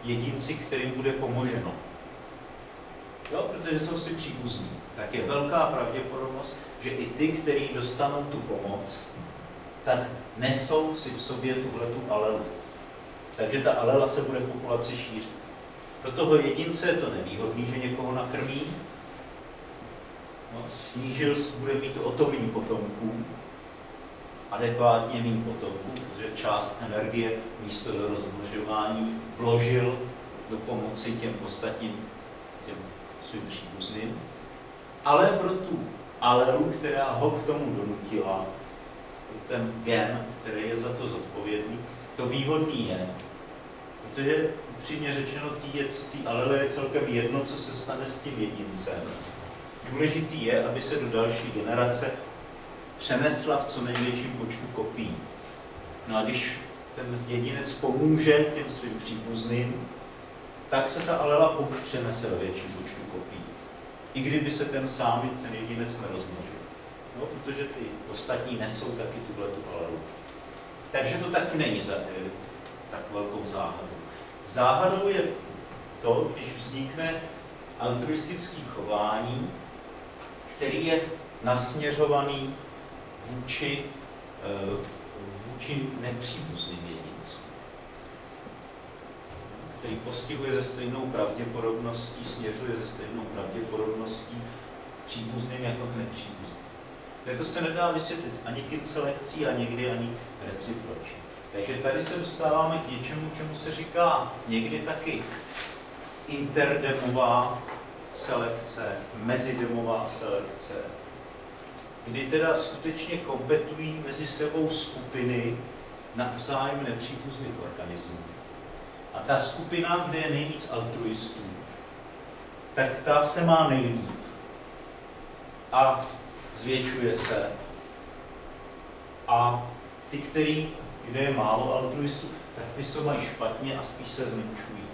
jedinci, kterým bude pomoženo. Jo, protože jsou si příbuzní. Tak je velká pravděpodobnost, že i ty, kteří dostanou tu pomoc, tak nesou si v sobě tuhletu alelu. Takže ta alela se bude v populaci šířit. Pro toho jedince je to nevýhodný, že někoho nakrmí, no, bude mít o to méně potomků, adekvátně méně potomků, protože část energie místo do rozmnožování vložil do pomoci těm ostatním, těm svým příbuzným, ale pro tu alelu, která ho k tomu donutila, ten gen, který je za to zodpovědný, to výhodný je, protože upřímně řečeno, té alele je celkem jedno, co se stane s tím jedincem. Důležitý je, aby se do další generace přenesla v co největším počtu kopií. No a když ten jedinec pomůže těm svým příbuzným, tak se ta alela přenese do větším počtu kopií. I kdyby se ten jedinec nerozmnožil. No, protože ty ostatní nesou taky tuhletu alelu. Takže to taky není tak velkou záhadou. Záhadou je to, když vznikne altruistické chování, který je nasměřovaný vůči nepříbuzným jedincům, který postihuje ze stejnou pravděpodobností, směřuje ze stejnou pravděpodobností v příbuzným jako k nepříbuzným. To se nedá vysvětlit ani kinselekcí a někdy ani recipročně. Takže tady se dostáváme k něčemu, čemu se říká někdy taky interdemová selekce, mezidemová selekce, kdy teda skutečně kompetují mezi sebou skupiny navzájem nepříbuzných organismů. A ta skupina, kde je nejvíc altruistů, tak ta se má nejlíp a zvětšuje se. A ty, kde je málo altruistů, tak ty se mají špatně a spíš se zmenšují.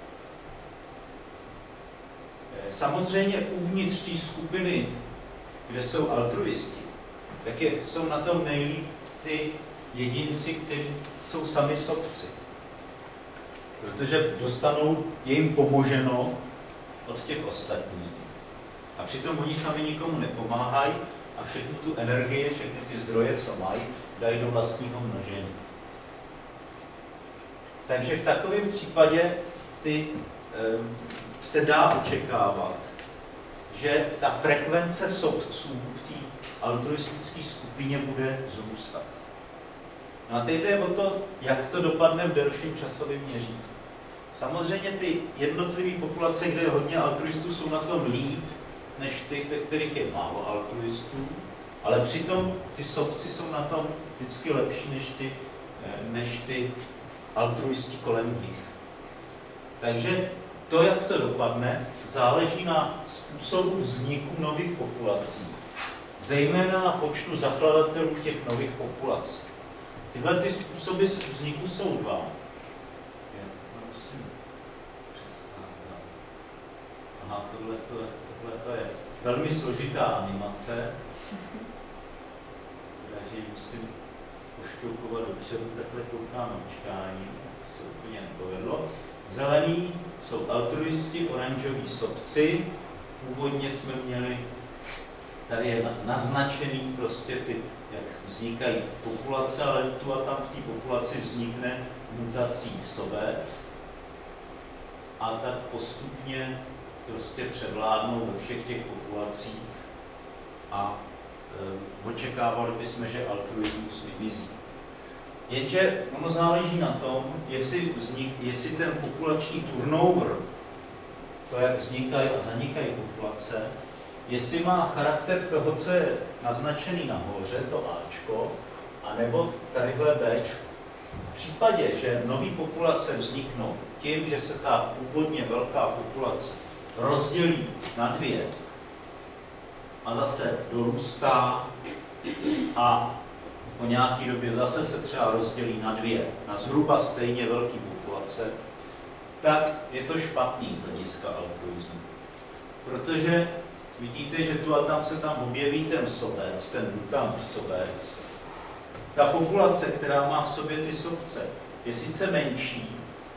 Samozřejmě uvnitř té skupiny, kde jsou altruisti, tak jsou na tom nejlíp ty jedinci, kteří jsou sami sobci. Protože je jim pomoženo od těch ostatních. A přitom oni sami nikomu nepomáhají a všechnu tu energii, všechny ty zdroje, co mají, dají do vlastního množení. Takže v takovém případě se dá očekávat, že ta frekvence sobců v té altruistické skupině bude zrůstat. No a teď jde o to, jak to dopadne v delším časovém měřítku. Samozřejmě ty jednotlivé populace, kde je hodně altruistů, jsou na tom líp, než ty, ve kterých je málo altruistů, ale přitom ty sobci jsou na tom vždycky lepší než ty altruisti kolem nich. Takže to, jak to dopadne, záleží na způsobu vzniku nových populací, zejména na počtu zakladatelů těch nových populací. Tyhle ty způsoby vzniku jsou dva. Aha, tohle je velmi složitá animace, takže musím pošťoukovat dopředu, takhle koukám na očkání, to se úplně nepovedlo. Zelení jsou altruisti, oranžoví sobci. Původně jsme měli, tady je naznačený prostě jak vznikají populace, ale tu a tam v té populaci vznikne mutací sobec a tak postupně prostě převládnou ve všech těch populacích a očekávali bychom, že altruismus vymizí. Jenže ono záleží na tom, jestli ten populační turnover, to, jak vznikají a zanikají populace, jestli má charakter toho, co je naznačený nahoře, to Ačko, anebo tadyhle Bčko. V případě, že nový populace vzniknou tím, že se ta původně velká populace rozdělí na dvě a zase dorůstá a po nějaké době zase se třeba rozdělí na dvě, na zhruba stejně velké populace, tak je to špatný z hlediska altruismu. Protože vidíte, že tu a tam se tam objeví ten sobec, ten mutant sobec. Ta populace, která má v sobě ty sobce, je sice menší,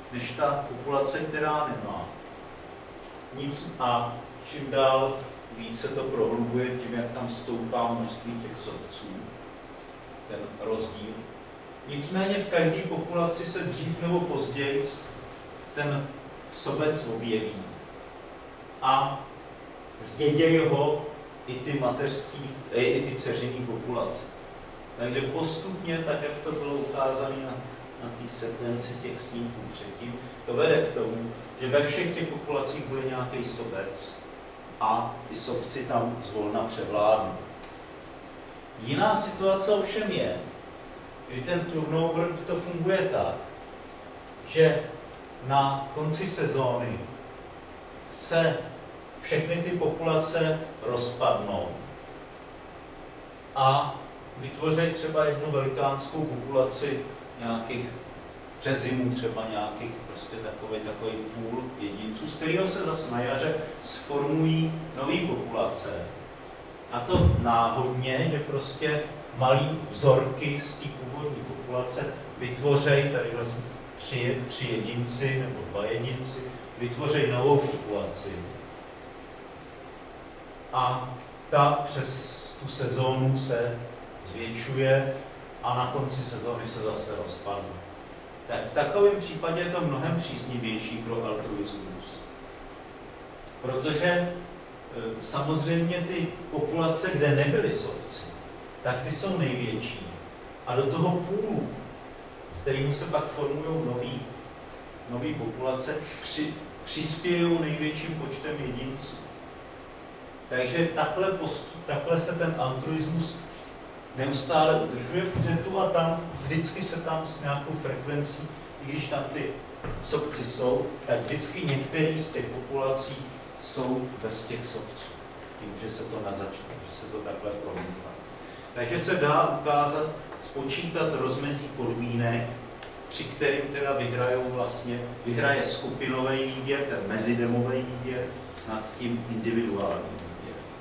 než ta populace, která nemá. Nic a čím dál více to prohlubuje tím, jak tam stoupá množství těch sobců, ten rozdíl. Nicméně v každé populaci se dřív nebo později ten sobec objeví a zdědějí ho i ty mateřský, i ty dceřinné populace. Takže postupně, tak jak to bylo ukázané na té sekvenci těch snímků předtím, to vede k tomu, že ve všech těch populacích bude nějaký sobec a ty sobci tam zvolna převládnou. Jiná situace ovšem je, že ten turnover to funguje tak, že na konci sezóny se všechny ty populace rozpadnou a vytvoří třeba jednu velikánskou populaci nějakých přes zimu třeba nějakých prostě takový půl jedinců, z kterého se zase na jaře sformují nové populace. A to náhodně, že prostě malý vzorky z té původní populace vytvoří, tady vlastně tři jedinci nebo dva jedinci, vytvoří novou populaci. A ta přes tu sezónu se zvětšuje a na konci sezóny se zase rozpadne. Tak v takovém případě je to mnohem příznivější pro altruismus. Protože samozřejmě ty populace, kde nebyly sobci, tak ty jsou největší. A do toho půlu, s kterým se pak formují nový populace, přispějí největším počtem jedinců. Takže takhle se ten altruismus neustále udržuje, protože tu a tam, vždycky se tam s nějakou frekvencí, i když tam ty sobci jsou, tak vždycky některý z těch populací jsou bez těch sobců. Tím, že se to nazačne, že se to takhle promítá. Takže se dá ukázat, spočítat rozmezí podmínek, při kterým teda vyhraje skupinový výběr, ten mezidemový výběr nad tím individuálním výběrem.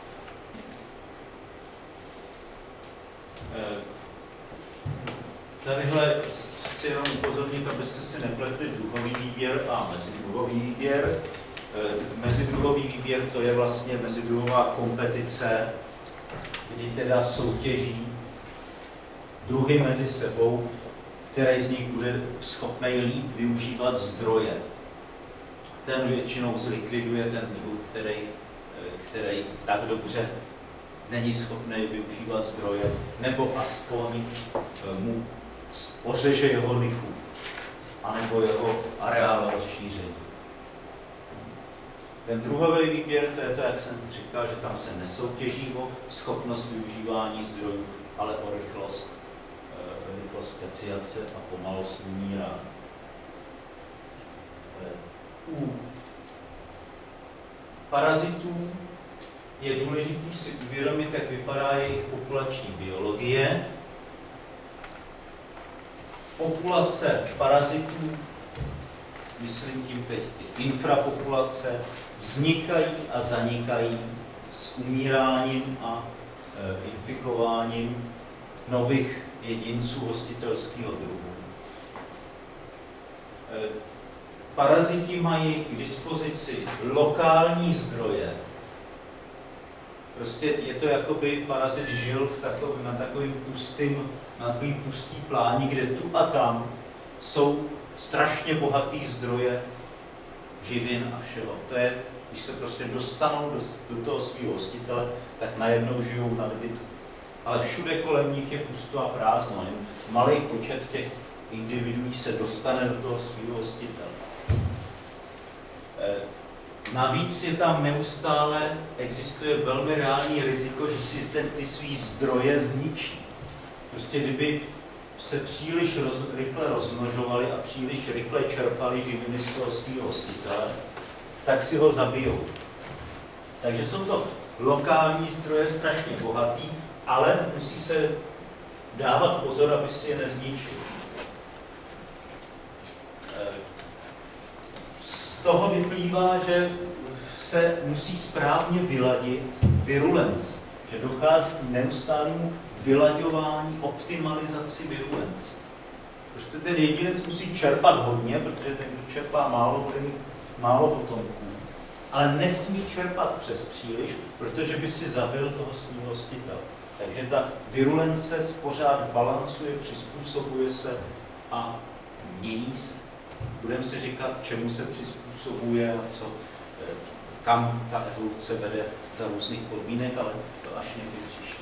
Tadyhle chci jenom upozornit, abyste si nepletli druhový výběr a mezidruhový výběr. Mezidruhový výběr to je vlastně mezidruhová kompetice, kdy teda soutěží druhy mezi sebou, který z nich bude schopný líp využívat zdroje. Ten většinou zlikviduje ten druh, který tak dobře není schopný využívat zdroje, nebo aspoň mu ořeže jeho niku, anebo jeho areál rozšíření. Ten druhový výběr, to je to, jak jsem říkal, že tam se nesoutěží o schopnost využívání zdrojů, ale o rychlost speciace a pomalost umírání. U parazitů je důležité si uvědomit, jak vypadá jejich populační biologie. Populace parazitů, myslím tím teď ty infrapopulace, vznikají a zanikají s umíráním a infikováním nových jedinců hostitelského druhu. Paraziti mají k dispozici lokální zdroje. Prostě je to, jako by parazit žil na takový pustý pláni, kde tu a tam jsou strašně bohatý zdroje živin a všeho. To je, když se prostě dostanou do toho svého hostitele, tak najednou žijou nadbytku. Ale všude kolem nich je pusto a prázdno. Jen malý počet těch individuí se dostane do toho svého hostitele. Navíc je tam neustále, existuje velmi reální riziko, že si ty svý zdroje zničí. Prostě kdyby se příliš rychle rozmnožovali a příliš rychle čerpali živiny z toho svého hostitele, tak si ho zabijou. Takže jsou to lokální zdroje strašně bohatý, ale musí se dávat pozor, aby si je nezničil. Z toho vyplývá, že se musí správně vyladit virulence, že dochází k neustálému vylaďování, optimalizaci virulence. Prostě ten jedinec musí čerpat hodně, protože ten, kdo čerpá málo, bude mít málo potomků. Ale nesmí čerpat přes příliš, protože by si zabil toho svého hostitele. Takže ta virulence pořád balancuje, přizpůsobuje se a mění se. Budeme si říkat, čemu se přizpůsobuje a co, kam ta evoluce vede za různých podmínek, ale to až někdy příště.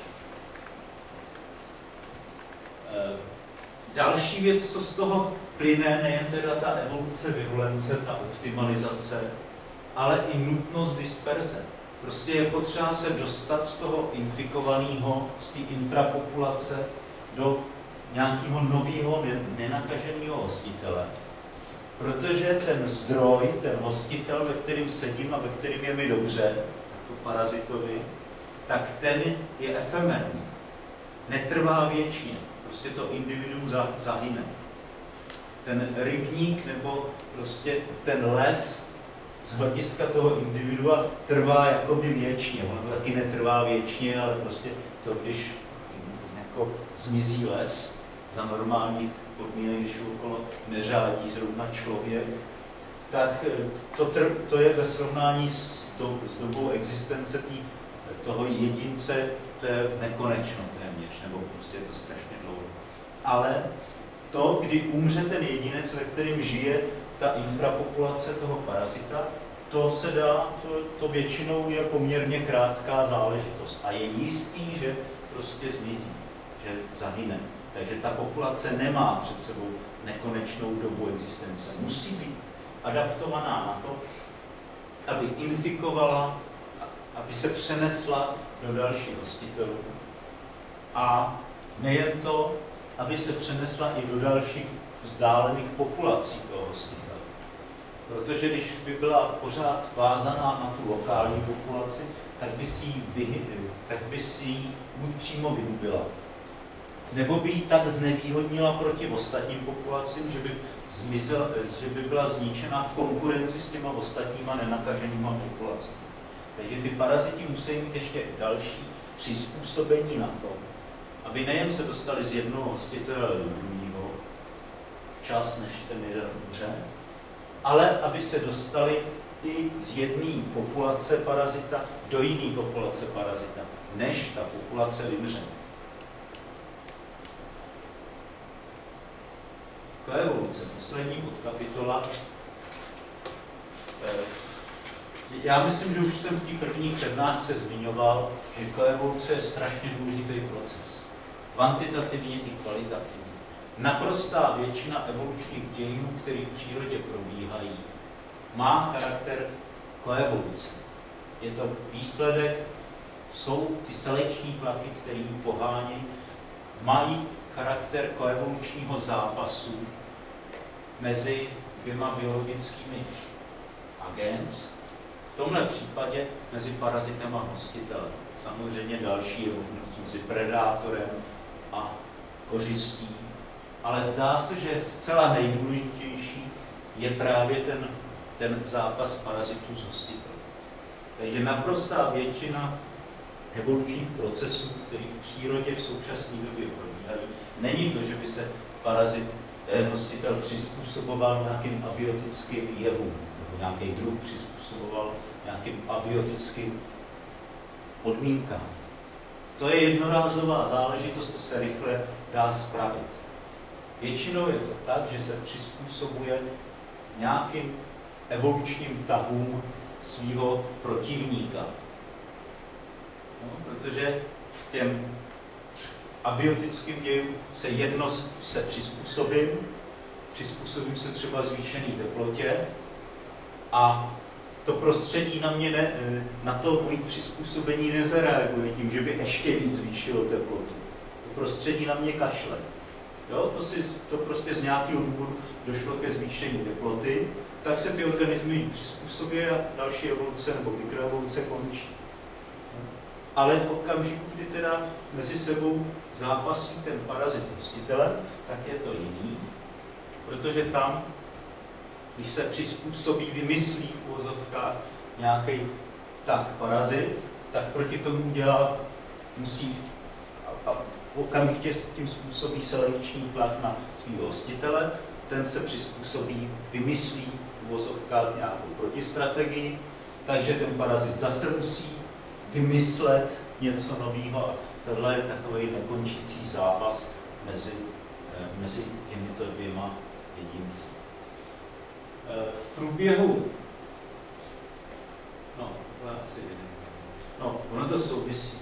Další věc, co z toho plyne, nejen teda ta evoluce, virulence, ta optimalizace, ale i nutnost disperze. Prostě je potřeba se dostat z toho infikovaného, z té infrapopulace do nějakého nového nenakaženého hostitele. Protože ten zdroj, ten hostitel, ve kterém sedím a ve kterém je mi dobře, jako parazitovi, tak ten je efemerní. Netrvá věčně. Prostě to individuum zahyne. Ten rybník nebo prostě ten les z hlediska toho individua trvá jakoby věčně. Ono to taky netrvá věčně, ale prostě to, když jako zmizí les za normálních podmínek, když okolo neřádí zrovna člověk, tak to je ve srovnání s dobou existence toho jedince, to je nekonečno téměř, nebo prostě je to strašně dlouho. Ale to, kdy umře ten jedinec, ve kterém žije ta infrapopulace toho parazita, to se dá, to většinou je poměrně krátká záležitost. A je jistý, že prostě zmizí, že zahyne. Takže ta populace nemá před sebou nekonečnou dobu existence. Musí být adaptovaná na to, aby infikovala, aby se přenesla do dalších hostitelů. A nejen to, aby se přenesla i do dalších vzdálených populací toho hostitele. Protože když by byla pořád vázaná na tu lokální populaci, tak by si ji buď přímo vynubila, nebo by ji tak znevýhodnila proti ostatním populacím, že by byla zničena v konkurenci s těma ostatníma nenakaženýma populacemi. Takže ty paraziti musí mít ještě další přizpůsobení na to, aby nejen se dostali z jednoho hostitele do druhého včas, než ten jeden umře, ale aby se dostali i z jedné populace parazita do jiné populace parazita, než ta populace vymře. Koevoluce, poslední podkapitola. Já myslím, že už jsem v té první přednášce zmiňoval, že koevoluce je strašně důležitý proces. Kvantitativně i kvalitativně. Naprostá většina evolučních dějů, které v přírodě probíhají, má charakter koevoluce. Je to výsledek, jsou ty selekční tlaky, které ji pohání, mají charakter koevolučního zápasu mezi dvěma biologickými agens, v tomhle případě mezi parazitem a hostitelem. Samozřejmě další je možnost mezi predátorem a kořistí, ale zdá se, že zcela nejdůležitější je právě ten zápas parazitů s hostitelem. Takže naprostá většina evolučních procesů, které v přírodě v současné době probíhají, není to, že by se hostitel přizpůsoboval nějakým abiotickým jevům, nebo nějaký druh přizpůsoboval nějakým abiotickým podmínkám. To je jednorázová záležitost, to se rychle dá spravit. Většinou je to tak, že se přizpůsobuje nějakým evolučním tahům svého protivníka. No, protože těm abiotickým dějům se jedno se přizpůsobím se třeba zvýšené teplotě a to prostředí na to moje přizpůsobení nezareaguje tím, že by ještě víc zvýšilo teplotu. To prostředí na mě kašle. Jo, to prostě z nějakého důvodu došlo ke zvýšení teploty, tak se ty organismy přizpůsobí a další evoluce nebo mikroevoluce končí. Ale v okamžiku, kdy teda mezi sebou zápasí ten parazit s hostitelem, tak je to jiný, protože tam, když se přizpůsobí, vymyslí v uvozovkách nějaký parazit, tak proti tomu musí okamžitě tím způsobí selekční tlak na svého hostitele, ten se přizpůsobí, vymyslí v uvozovkách nějakou protistrategii, takže ten parazit zase musí vymyslet něco nového a tohle je takový nekončící zápas mezi těmito dvěma jedinci. V průběhu, ono to souvisí.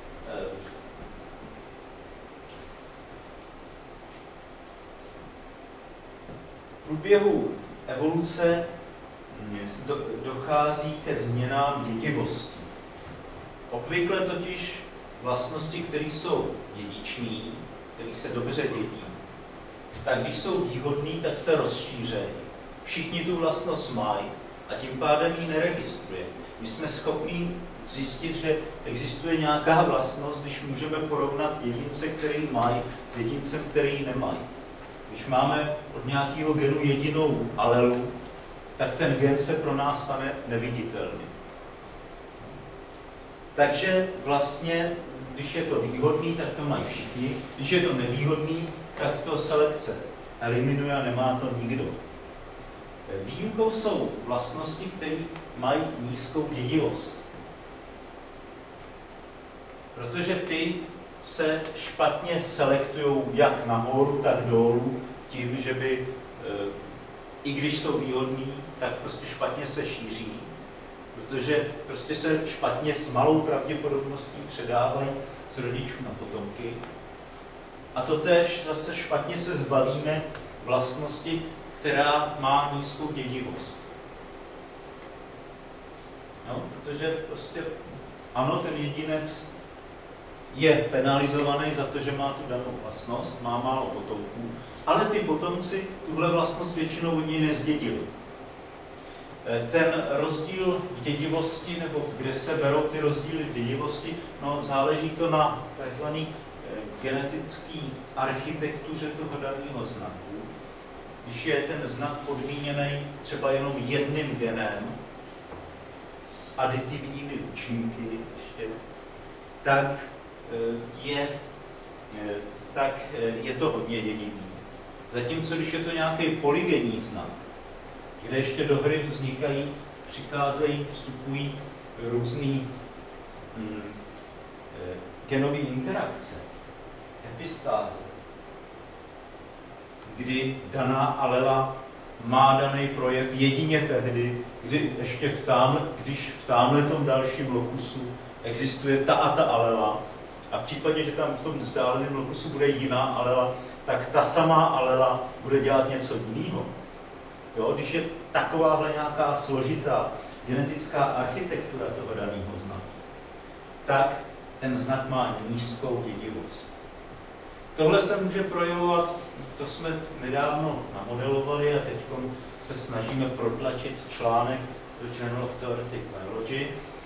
V průběhu evoluce dochází ke změnám dědivosti. Obvykle totiž vlastnosti, které jsou dědičné, které se dobře dědí, tak když jsou výhodné, tak se rozšířejí. Všichni tu vlastnost mají a tím pádem ji neregistruje. My jsme schopni zjistit, že existuje nějaká vlastnost, když můžeme porovnat jedince, který mají, jedincem, který nemají. Když máme od nějakého genu jedinou alelu, tak ten gen se pro nás stane neviditelný. Takže vlastně, když je to výhodný, tak to mají všichni. Když je to nevýhodný, tak to selekce eliminuje a nemá to nikdo. Výjimkou jsou vlastnosti, které mají nízkou dědivost. Protože ty se špatně selektují jak nahoru, tak dolů, tím, že by, i když jsou výhodní, tak prostě špatně se šíří, protože prostě se špatně s malou pravděpodobností předávají z rodičů na potomky. A totéž zase špatně se zbavíme vlastnosti, která má nízkou dědivost. No, protože prostě ano, ten jedinec je penalizovaný za to, že má tu danou vlastnost, má málo potomků, ale ty potomci tuhle vlastnost většinou od něj nezdědili. Ten rozdíl v dědivosti, nebo kde se berou ty rozdíly v dědivosti, no, záleží to na tzv. Genetické architektuře toho daného znaku. Když je ten znak podmíněný třeba jenom jedním genem s aditivními účinky, tak je to hodně dědivý. Zatímco když je to nějaký polygenní znak, kde ještě do hry vznikají, přicházejí, vstupují různý genové interakce, epistáze, kdy daná alela má daný projev jedině tehdy, když v támhletom dalším lokusu existuje ta a ta alela, a v případě, že tam v tom vzdáleném lokusu bude jiná alela, tak ta samá alela bude dělat něco jiného. Jo, když je takováhle nějaká složitá genetická architektura toho daného znaku, tak ten znak má nízkou dědivost. Tohle se může projevovat, to jsme nedávno namodelovali a teď se snažíme protlačit článek do Journal of Theoretic Biology.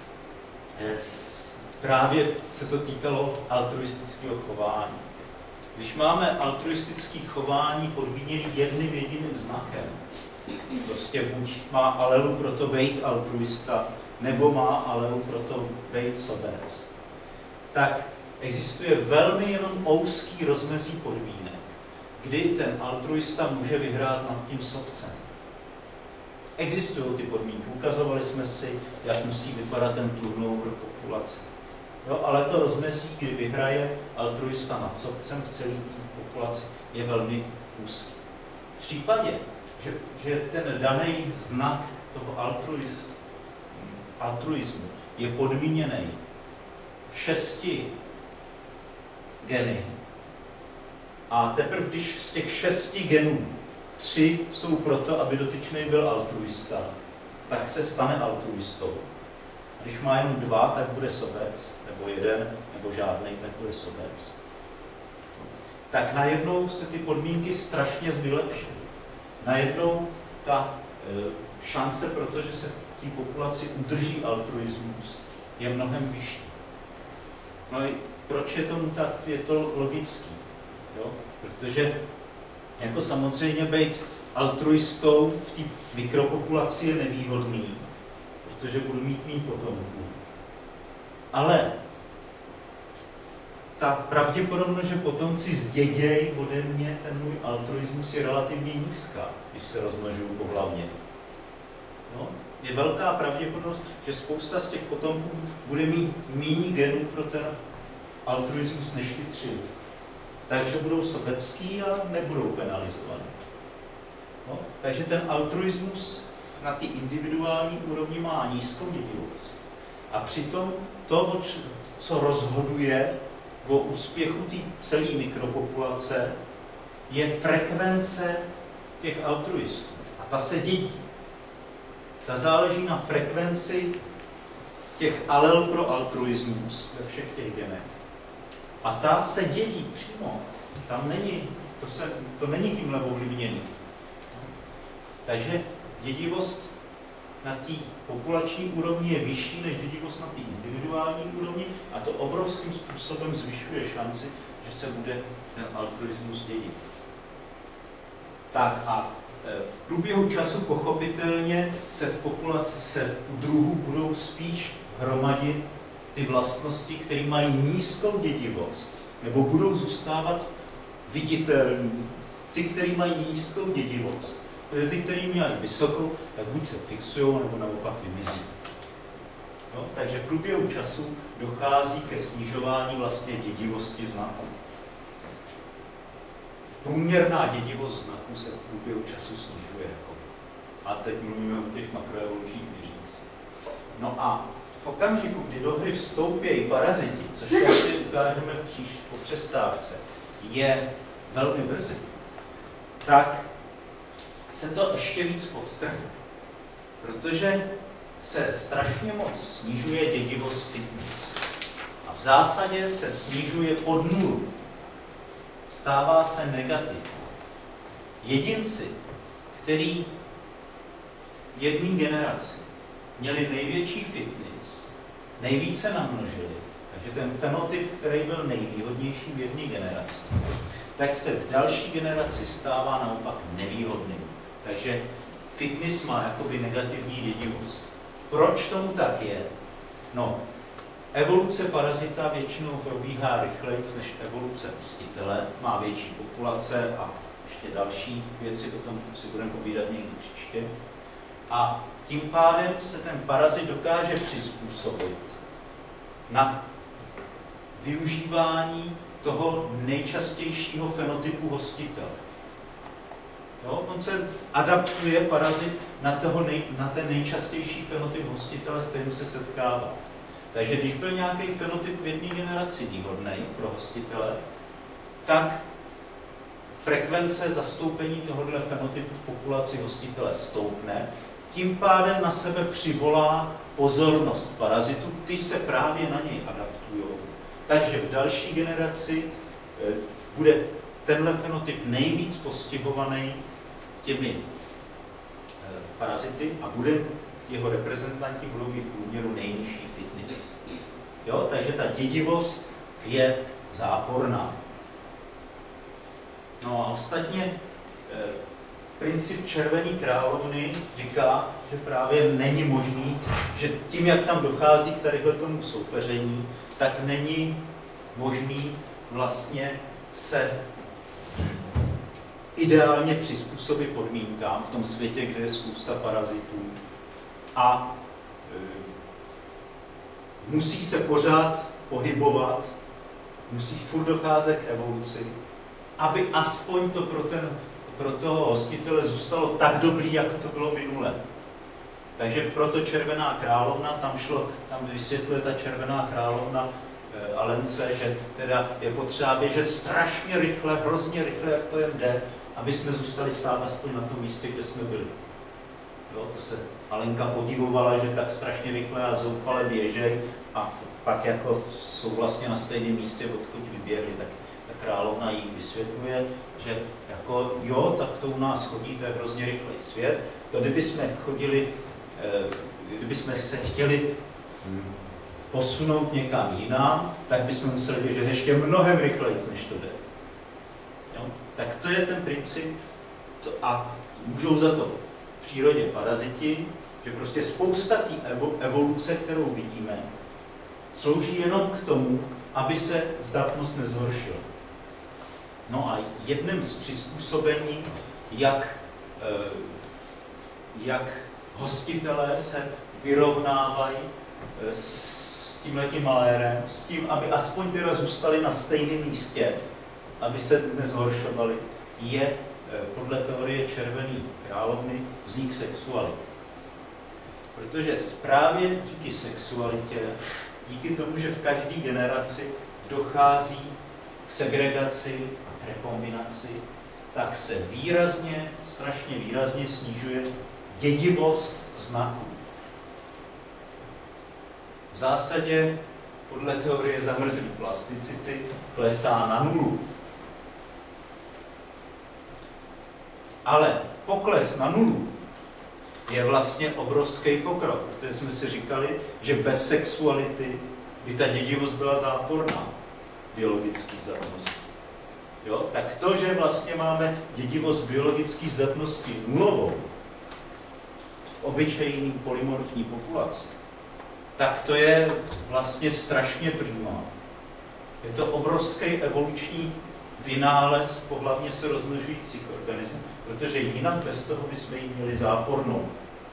Právě se to týkalo altruistického chování. Když máme altruistické chování podmíněné jedním jediným znakem, prostě buď má alelu pro to být altruista, nebo má alelu pro to být sobec, tak existuje velmi jenom úzký rozmezí podmínek, kdy ten altruista může vyhrát nad tím sobcem. Existují ty podmínky, ukazovali jsme si, jak musí vypadat ten turnover populace. Jo, ale to rozmezí, kdy vyhraje altruista nad sobcem v celé té populaci, je velmi úzký. V případě, že ten daný znak toho altruismu je podmíněný 6 geny, a teprve když z těch 6 genů 3 jsou proto, aby dotyčný byl altruista, tak se stane altruistou. A když má jenom 2, tak bude sobec, nebo 1, nebo žádný, tak bude sobec. Tak najednou se ty podmínky strašně vylepšily. Najednou ta šance, protože se v té populaci udrží altruismus, je mnohem vyšší. No i proč je tomu tak? Je to logický. Jo? Protože jako samozřejmě být altruistou v té mikropopulaci je nevýhodný, protože budu mít méně potomků. Ale ta pravděpodobnost, že potomci zdědějí ode mě ten můj altruismus, je relativně nízká, když se rozmnožuju pohlavně. No, je velká pravděpodobnost, že spousta z těch potomků bude mít méně genů pro ten altruismus než ty 3. Takže budou sobecký a nebudou penalizovaní. No, takže ten altruismus na ty individuální úrovni má nízkou dědivost. A přitom to, co rozhoduje o úspěchu té celé mikropopulace, je frekvence těch altruistů. A ta se dědí. Ta záleží na frekvenci těch alel pro altruismus ve všech těch genech. A ta se dědí přímo. Tam není, to není tímhle ovlivněný. Takže dědivost na té populační úrovni je vyšší než dědivost na té individuální úrovni a to obrovským způsobem zvyšuje šanci, že se bude ten altruismus dědit. Tak a v průběhu času pochopitelně se u druhů budou spíš hromadit ty vlastnosti, které mají nízkou dědivost, nebo budou zůstávat viditelní, ty, které mají nízkou dědivost. Protože ty, které mají vysokou, tak buď se fixují, nebo naopak vymizí. No, takže v průběhu času dochází ke snižování vlastně dědivosti znaků. Průměrná dědivost znaků se v průběhu času snižuje. A teď mluvíme o těch makroevolučních měřících. No a v okamžiku, kdy do hry vstoupí paraziti, což si ukážeme po přestávce, je velmi brzy, tak se to ještě víc podtrhne. Protože se strašně moc snižuje dědivost fitness. A v zásadě se snižuje pod nulu. Stává se negativní. Jedinci, který v jedné generaci měli největší fitness, nejvíce namnožili, takže ten fenotyp, který byl nejvýhodnější v jedné generaci, tak se v další generaci stává naopak nevýhodným. Takže fitness má jakoby negativní dědivost. Proč tomu tak je? No, evoluce parazita většinou probíhá rychleji než evoluce hostitele, má větší populace a ještě další věci, o tom si budeme povídat někdy příště. A tím pádem se ten parazit dokáže přizpůsobit na využívání toho nejčastějšího fenotypu hostitele. Jo? On se adaptuje parazit na ten nejčastější fenotyp hostitele, s kterým se setkává. Takže když byl nějaký fenotyp v jedné generaci výhodný pro hostitele, tak frekvence zastoupení tohoto fenotypu v populaci hostitele stoupne, tím pádem na sebe přivolá pozornost parazitů, ty se právě na něj adaptují. Takže v další generaci bude tenhle fenotyp nejvíc postihovaný těmi parazity a jeho reprezentanti budou mít v průměru nejnižší fitness. Jo? Takže ta dědivost je záporná. No a ostatně princip červené královny říká, že právě není možný, že tím, jak tam dochází k tomu soupeření, tak není možný vlastně se ideálně přizpůsobit podmínkám v tom světě, kde je spousta parazitů. A musí se pořád pohybovat, musí furt docházet k evoluci, aby aspoň to pro toho hostitele zůstalo tak dobrý, jako to bylo minule. Takže proto červená královna, tam vysvětluje ta červená královna Alence, že teda je potřeba běžet strašně rychle, hrozně rychle, jak to jen jde, aby jsme zůstali stát aspoň na tom místě, kde jsme byli. Jo, to se Alenka podivovala, že tak strašně rychle a zoufale běžej a pak jako jsou vlastně na stejném místě, odkud vyběhli, tak ta královna jí vysvětluje, že jako jo, tak to u nás chodí, to je hrozně rychlej svět. To kdybychom se chtěli posunout někam jinam, tak bychom museli běžet ještě mnohem rychleji, než to jde. Jo? Tak to je ten princip a můžou za to v přírodě paraziti, že prostě spousta té evoluce, kterou vidíme, slouží jenom k tomu, aby se zdatnost nezhoršila. No a jedním z přizpůsobení, jak hostitelé se vyrovnávají s tímhletím malérem, s tím, aby aspoň teda zůstali na stejném místě, aby se nezhoršovali, je podle teorie Červené královny vznik sexuality. Protože právě díky sexualitě, díky tomu, že v každé generaci dochází k segregaci a k rekombinaci, tak se výrazně, strašně výrazně snižuje dědivost znaků. V zásadě podle teorie zamrzlé plasticity klesá na nulu. Ale pokles na nulu je vlastně obrovský pokrok, protože jsme si říkali, že bez sexuality by ta dědivost byla záporná biologický zdatnosti. Jo? Tak to, že vlastně máme dědivost biologické zdatnosti nulovou v obyčejný polymorfní populaci, tak to je vlastně strašně prima. Je to obrovský evoluční vynález pohlavně se rozmnožujících organismů, protože jinak bez toho bychom ji měli zápornou.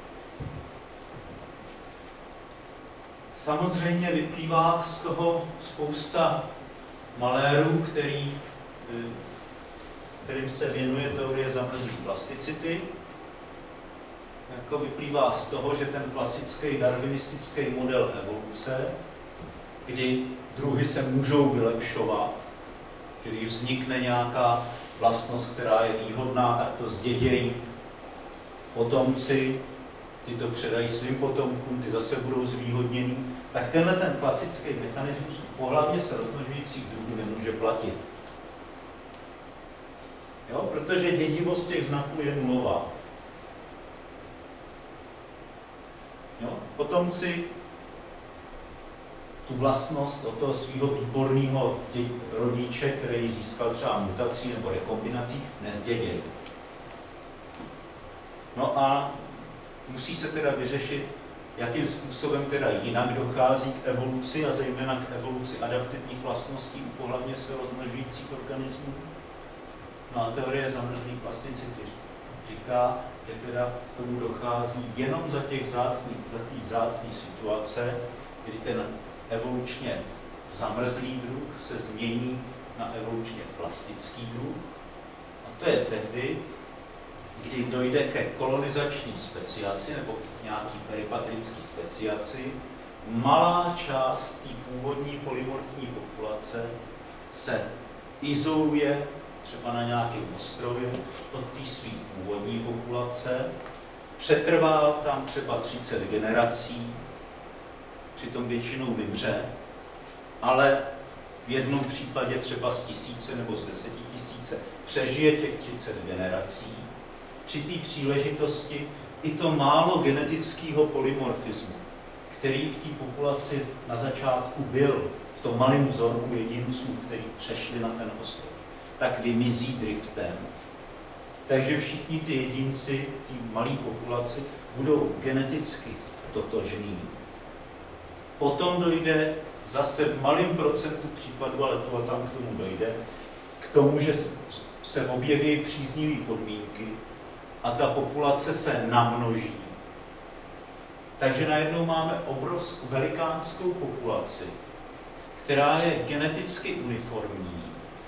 Samozřejmě vyplývá z toho spousta malérů, kterým se věnuje teorie zamrzlé plasticity. Jako vyplývá z toho, že ten klasický darwinistický model evoluce, kdy druhy se můžou vylepšovat, že když vznikne nějaká vlastnost, která je výhodná, tak to zdědějí potomci, ty to předají svým potomkům, ty zase budou zvýhodněný, tak tenhle ten klasický mechanismus pohlavně se rozmnožujících druhů nemůže platit. Jo? Protože dědivost těch znaků je nulová. Jo? Potomci tu vlastnost od toho svého výborného rodiče, který získal třeba mutací nebo rekombinací, nezdědějí. No a musí se teda vyřešit, jakým způsobem teda jinak dochází k evoluci a zejména k evoluci adaptivních vlastností u pohlavně se rozmnožujících organismů. No a teorie zamrzlé plasticity říká, že teda k tomu dochází jenom za té vzácné situace, kdy ten evolučně zamrzlý druh se změní na evolučně plastický druh. A to je tehdy, kdy dojde ke kolonizační speciaci nebo nějaký peripatrický speciaci, malá část té původní polymorfní populace se izoluje třeba na nějakém ostrově od té své původní populace, přetrvá tam třeba 30 generací, přitom většinou vymře, ale v jednom případě třeba z 1000 nebo z 10 000 přežije těch 30 generací. Při té příležitosti i to málo genetického polymorfismu, který v té populaci na začátku byl, v tom malém vzorku jedinců, kteří přešli na ten ostrov, tak vymizí driftem. Takže všichni ty jedinci, ty malé populaci, budou geneticky totožní. Potom dojde zase v malém procentu případů, ale tu a tam k tomu dojde, k tomu, že se objeví příznivé podmínky a ta populace se namnoží. Takže najednou máme velikánskou populaci, která je geneticky uniformní.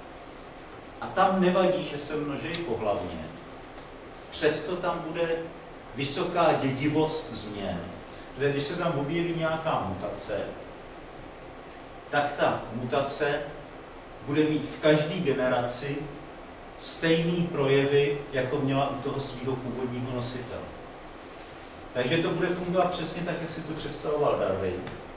A tam nevadí, že se množí pohlavně. Přesto tam bude vysoká dědivost změn. Protože když se tam objeví nějaká mutace, tak ta mutace bude mít v každé generaci stejný projevy, jako měla u toho svého původního nositele. Takže to bude fungovat přesně tak, jak si to představoval Darwin.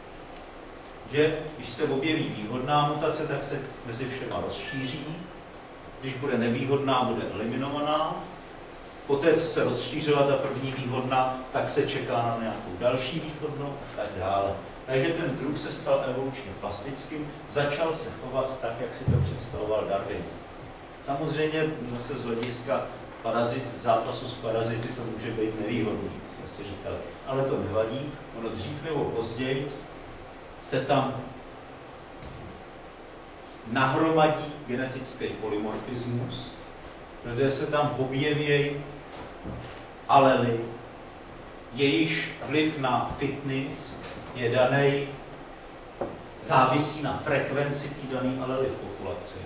Že když se objeví výhodná mutace, tak se mezi všema rozšíří. Když bude nevýhodná, bude eliminovaná. Poté, co se rozšířila ta první výhodná, tak se čeká na nějakou další výhodnou a tak dále. Takže ten druh se stal evolučně plastickým, začal se chovat tak, jak si to představoval Darwin. Samozřejmě zase z hlediska zápasu s parazity to může být nevýhodný, jsme si říkali. Ale to nevadí, ono dřív nebo později se tam nahromadí genetický polymorfismus, protože se tam objevějí alely, jejíž vliv na fitness je daný, závisí na frekvenci té dané alely v populaci.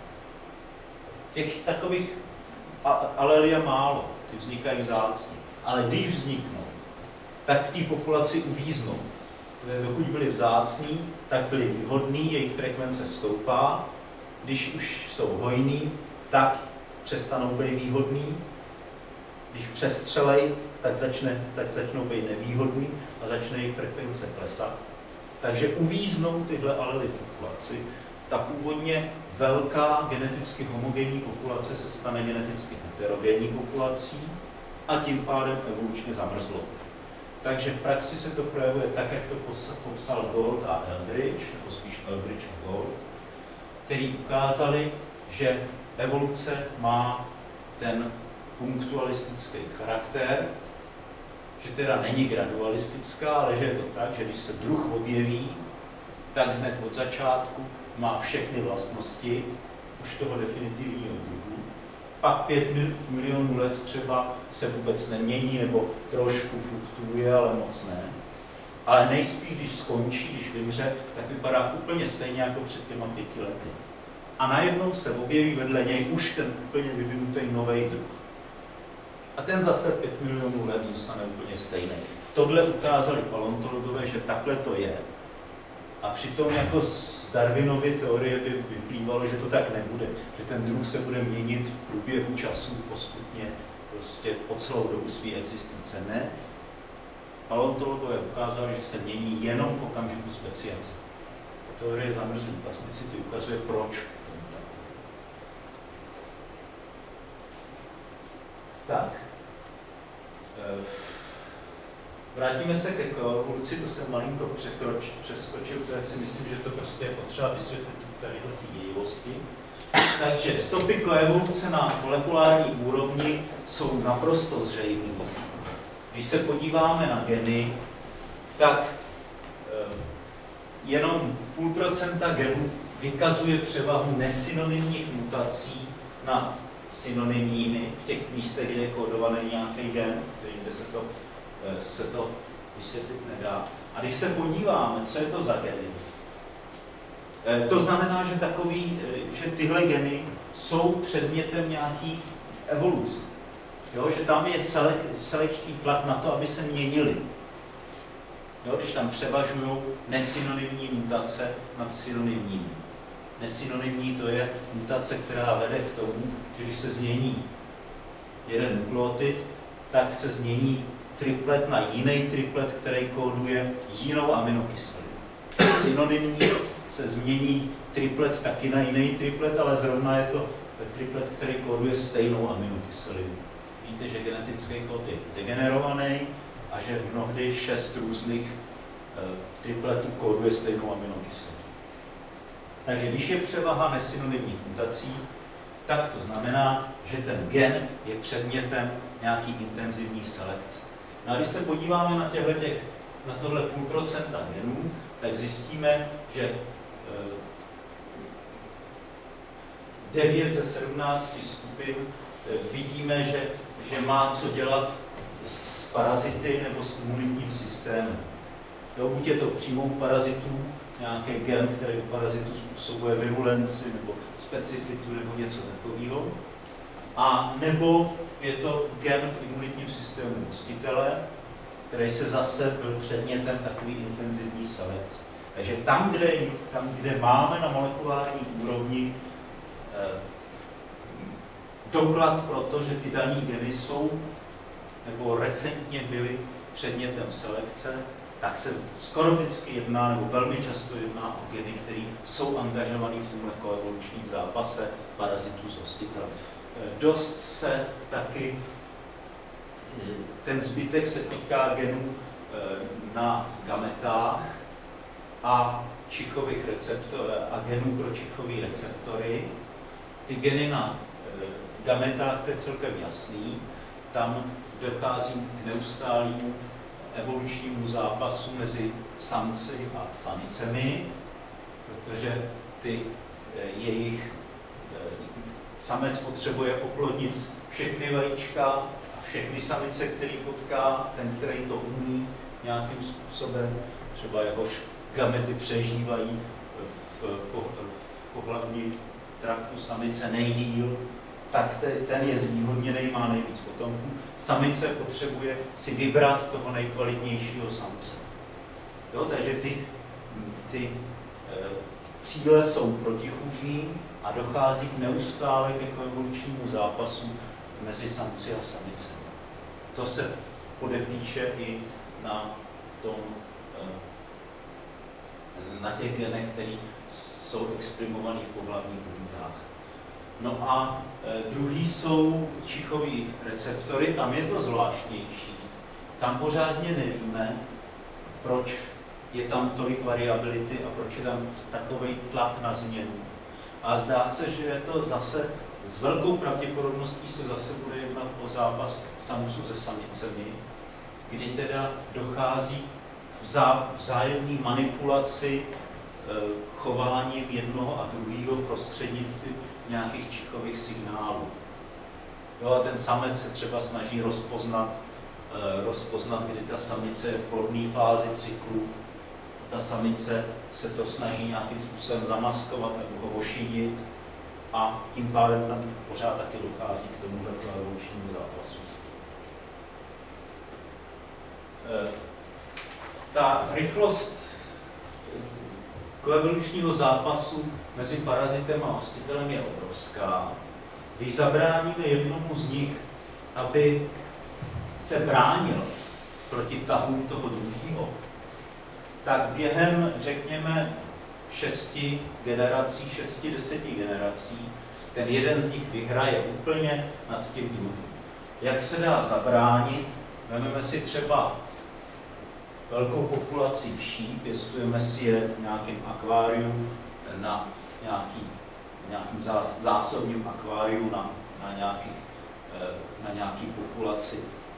Těch takových alel je málo, ty vznikají vzácně, ale když vzniknou, tak v té populaci uvíznou. Protože dokud byli vzácní, tak byli výhodný, jejich frekvence stoupá. Když už jsou hojný, tak přestanou být výhodný. Když přestřelej, tak začnou být nevýhodný a začne jejich frekvence klesat. Takže uvíznou tyhle alely v populaci. Ta původně velká geneticky homogenní populace se stane geneticky heterogenní populací a tím pádem evolučně zamrzlo. Takže v praxi se to projevuje tak, jak to popsal Gold a Eldridge, nebo spíš Eldridge a Gold, který ukázali, že evoluce má ten punktualistický charakter, že teda není gradualistická, ale že je to tak, že když se druh objeví, tak hned od začátku má všechny vlastnosti už toho definitivního druhu. Pak 5 milionů let třeba se vůbec nemění, nebo trošku fluktuuje, ale moc ne. Ale nejspíš, když skončí, když vymře, tak vypadá úplně stejně jako před těma 5 lety. A najednou se objeví vedle něj už ten úplně vyvinutý nový druh. A ten zase 5 milionů let zůstane úplně stejný. Tohle ukázali paleontologové, že takhle to je. A přitom jako z Darwinovy teorie by vyplývalo, že to tak nebude. Že ten druh se bude měnit v průběhu času postupně prostě po celou dobu své existence. Ne. Paleontologové ukázali, že se mění jenom v okamžiku speciace. Teorie zamrzlé plasticity ukazuje proč. Tak. Vrátíme se ke koevoluci, to jsem malinko přeskočil, protože si myslím, že to prostě je potřeba vysvětlit tady do té dějivosti. Takže stopy koevoluce na molekulární úrovni jsou naprosto zřejmé. Když se podíváme na geny, tak jenom 0,5% genů vykazuje převahu nesynonymních mutací nad synonymními v těch místech, kde je kódovaný nějaký gen, kde se to vysvětlit nedá. A když se podíváme, co je to za geny, to znamená, že tyhle geny jsou předmětem nějaký evoluce. Jo, že tam je selekční tlak na to, aby se měnili. Jo, když tam převažují nesynonymní mutace nad synonymními. Nesynonymní to je mutace, která vede k tomu, že když se změní jeden nukleotid, tak se změní triplet na jiný triplet, který kóduje jinou aminokyselinu. Synonymní se změní triplet taky na jiný triplet, ale zrovna je to triplet, který kóduje stejnou aminokyselinu. Víte, že genetický kód je degenerovaný a že mnohdy 6 různých tripletů kóduje stejnou aminokyselinu. Takže když je převaha nesynonymních mutací, tak to znamená, že ten gen je předmětem nějaký intenzivní selekce. No a když se podíváme na tohle 0,5% genů, tak zjistíme, že 9 ze 17 skupin vidíme, že má co dělat s parazity nebo s imunitním systémem. Buď je to přímou parazitů, nějaký gen, který u parazitu způsobuje virulenci nebo specifitu nebo něco takového, a nebo je to gen v imunitním systému hostitele, který se zase byl předmětem takový intenzivní selekce. Takže tam, kde máme na molekulární úrovni doklad pro to, že ty dané geny jsou nebo recentně byly předmětem selekce, tak se skoro vždycky jedná, nebo velmi často jedná o geny, které jsou angažované v tomhle koevolučním zápase parazitů s hostitelem. Dost se taky, ten zbytek se týká genů na gametách a čichových receptorů a genů pro čichové receptory. Ty geny na gametách, to je celkem jasný, tam dochází k neustálému evolučnímu zápasu mezi samci a samicemi, protože ty samec potřebuje oplodnit všechny vajíčka a všechny samice, který potká, ten, který to umí nějakým způsobem, třeba jakož gamety přežívají v pohlavním traktu samice nejdýl, tak ten je zvýhodněný, má nejvíc potomků. Samice potřebuje si vybrat toho nejkvalitnějšího samce. Jo, takže ty cíle jsou protichůdný a dochází k neustále k evolučnímu zápasu mezi samci a samicemi. To se podepíše i na těch genech, které jsou exprimované v pohlavních buňkách. No a druhý jsou čichový receptory, tam je to zvláštnější. Tam pořádně nevíme, proč je tam tolik variability a proč je tam takový tlak na změnu. A zdá se, že je to zase s velkou pravděpodobností se zase bude jednat o zápas samců se samicemi, kdy teda dochází k vzájemné manipulaci chováním jednoho a druhého prostřednictvím nějakých čichových signálů. Jo, a ten samec se třeba snaží rozpoznat, kdy ta samice je v plodné fázi cyklu. Ta samice se to snaží nějakým způsobem zamaskovat nebo ho ošidit a tím pádem tam pořád taky dochází k tomuhle evolučnímu zápasu. Ta rychlost koevolučního zápasu mezi parazitem a hostitelem je obrovská. Když zabráníme jednomu z nich, aby se bránil proti tahům toho druhého, tak během, řekněme, 6-10 generací, ten jeden z nich vyhraje úplně nad tím druhým. Jak se dá zabránit? Vezmeme si třeba velkou populaci vší, pěstujeme si je v nějakém akváriu, na nějakým zásobním akváriu, na nějaký populaci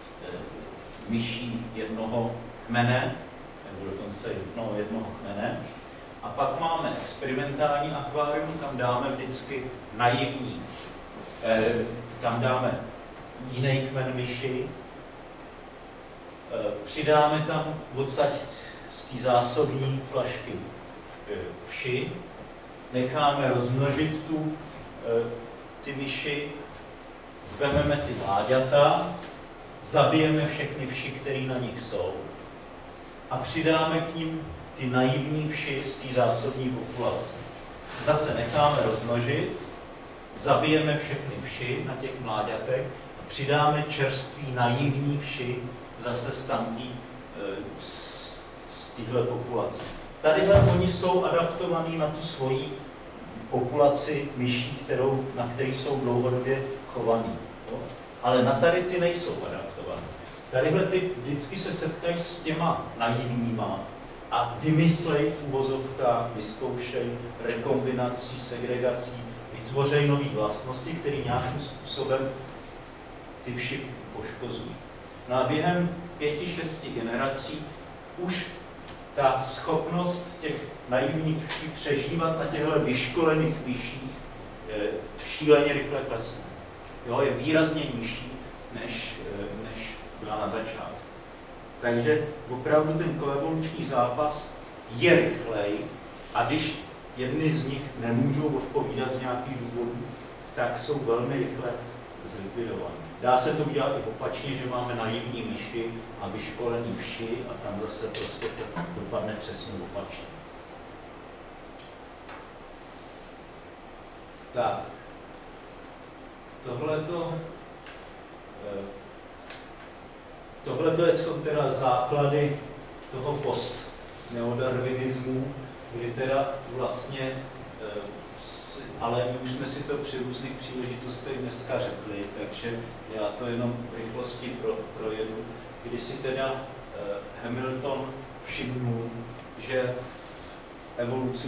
myší jednoho kmene, nebo dokonce jednoho kmene. A pak máme experimentální akvárium, kam dáme vždycky naivní, tam dáme jiný kmen myši, přidáme tam odsaď z té zásobní flašky vši, necháme rozmnožit ty myši, vezmeme ty mláďata, zabijeme všechny vši, které na nich jsou a přidáme k nim ty naivní vši z té zásobní populace. Zase necháme rozmnožit, zabijeme všechny vši na těch mláďatech a přidáme čerstvý naivní vši zase z téhle populace. Tadyhle oni jsou adaptovaní na tu svoji populaci myší, na který jsou dlouhodobě chovaní. Jo? Ale na tady ty nejsou adaptovaní. Tadyhle ty vždycky se setkají s těma naivníma a vymyslej v uvozovkách, vyzkoušej rekombinací, segregací, vytvořej nové vlastnosti, které nějakým způsobem ty vši poškozují. No a během 5-6 generací už ta schopnost těch naivních vší přežívat na těchto vyškolených myších šíleně rychle klesne. Jo, je výrazně nižší, než byla na začátku. Takže opravdu ten koevoluční zápas je rychlej a když jedny z nich nemůžou odpovídat z nějakých důvodů, tak jsou velmi rychle zlikvidovány. Dá se to udělat i opačně, že máme naivní myši a vyškolený vši a tam zase prostě to dopadne přesně opačně. Tak, tohleto jsou teda základy toho post-neodarwinismu, kdy teda vlastně, ale my už jsme si to při různých příležitostech dneska řekli, takže já to jenom v rychlosti projedu, kdy si teda Hamilton všimnul, že v evoluci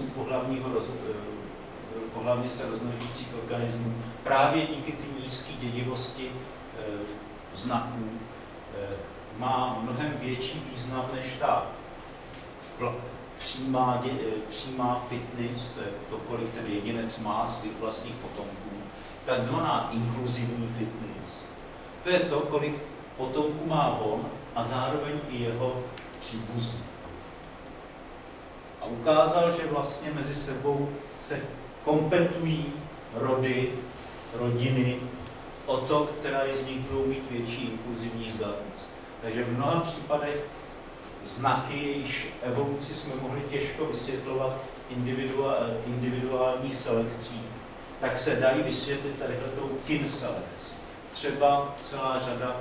pohlavně se rozmnožujících organismů právě díky té nízké dědivosti znaků má mnohem větší význam než ta přímá fitness, to je to, kolik ten jedinec má svých vlastních potomků, takzvaná inkluzivní fitness. To je to, kolik potomků má on a zároveň i jeho příbuzní. A ukázal, že vlastně mezi sebou se kompetují rody, rodiny o to, která z nich budou mít větší inkluzivní zdatnost. Takže v mnoha případech znaky, jejichž evoluci jsme mohli těžko vysvětlovat individuální selekcí, tak se dají vysvětlit tadyhletou kin selekcí. Třeba celá řada,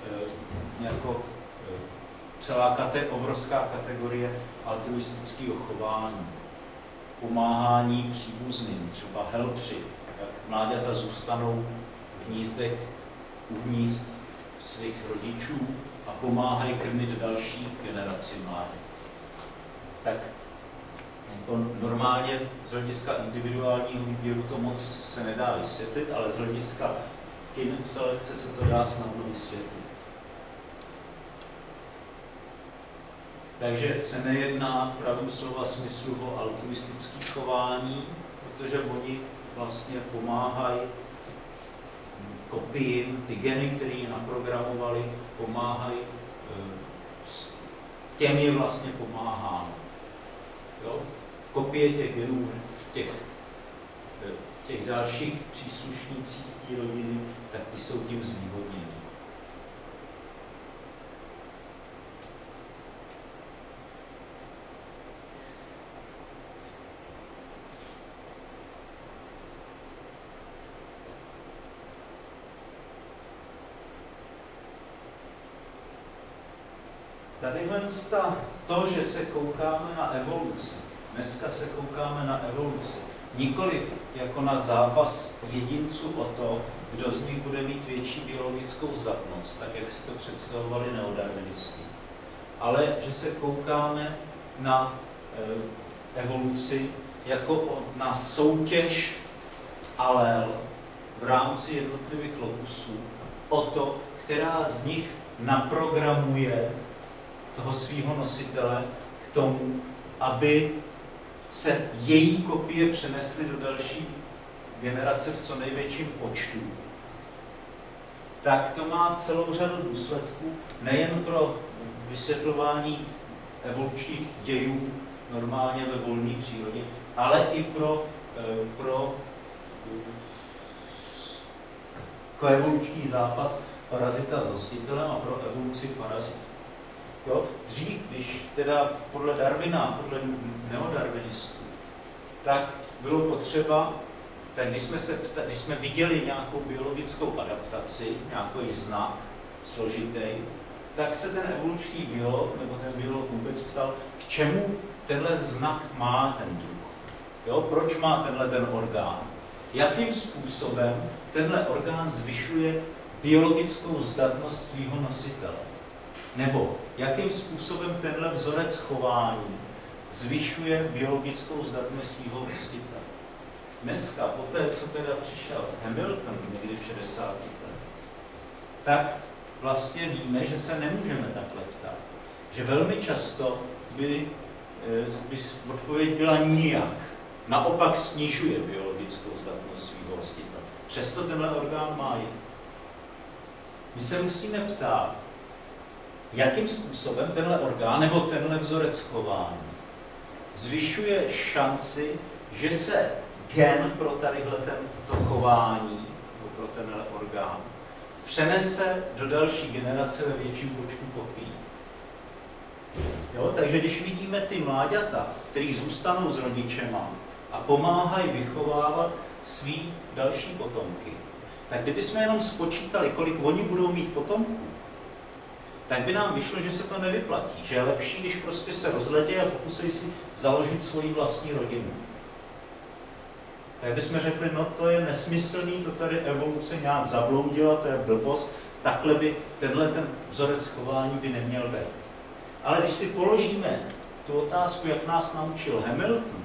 obrovská kategorie altruistického chování, pomáhání příbuzným, třeba helpři, jak mláďata zůstanou v hnízdech u hnízd svých rodičů a pomáhají krmit další generaci mláďat. Tak jako normálně z hlediska individuálního výběru to moc se nedá vysvětlit, ale z hlediska kin selekce se to dá snadno vysvětlit. Takže se nejedná v pravém slova smyslu o altruistické chování, protože oni vlastně pomáhají kopiím, ty geny, které je naprogramovali, pomáhají, těm je vlastně pomáháno. Jo? Kopie těch genů v těch dalších příslušnících té rodiny, tak ty jsou tím zvýhodněny. Tadyhle to, že se koukáme na evoluci, dneska se koukáme na evoluci, nikoliv jako na zápas jedinců o to, kdo z nich bude mít větší biologickou zdatnost, tak jak si to představovali neodarwinisti, ale že se koukáme na evoluci jako na soutěž alel v rámci jednotlivých lokusů o to, která z nich naprogramuje toho svého nositele k tomu, aby se její kopie přenesly do další generace v co největším počtu, tak to má celou řadu důsledků, nejen pro vysvětlování evolučních dějů normálně ve volné přírodě, ale i pro koevoluční zápas parazita s hostitelem a pro evoluci parazitů. Jo? Dřív, když teda podle Darwina, podle neodarwinistů, tak bylo potřeba, tak když jsme viděli nějakou biologickou adaptaci, nějaký znak složitý, tak se ten evoluční biolog, nebo ten biolog vůbec ptal, k čemu tenhle znak má ten druh. Jo? Proč má tenhle ten orgán? Jakým způsobem tenhle orgán zvyšuje biologickou zdatnost svého nositele? Nebo jakým způsobem tenhle vzorec chování zvyšuje biologickou zdatnost svého hostitele? Dneska, poté, co teda přišel Hamilton někdy v 60. letech, tak vlastně víme, že se nemůžeme takhle ptát. Že velmi často by odpověď byla nijak. Naopak snižuje biologickou zdatnost svého hostitele. Přesto tenhle orgán má jít. My se musíme ptát, jakým způsobem tenhle orgán nebo tenhle vzorec chování zvyšuje šanci, že se gen pro tadyhle to chování nebo pro tenhle orgán přenese do další generace ve větším počtu kopií. Jo? Takže když vidíme ty mláďata, který zůstanou s rodičema a pomáhají vychovávat svý další potomky, tak kdybychom jenom spočítali, kolik oni budou mít potomků, tak by nám vyšlo, že se to nevyplatí. Že je lepší, když prostě se rozletějí a pokusí si založit svoji vlastní rodinu. Tak bychom řekli, no to je nesmyslný, to tady evoluce nějak zabloudila, to je blbost, takhle by tenhle ten vzorec chování by neměl být. Ale když si položíme tu otázku, jak nás naučil Hamilton,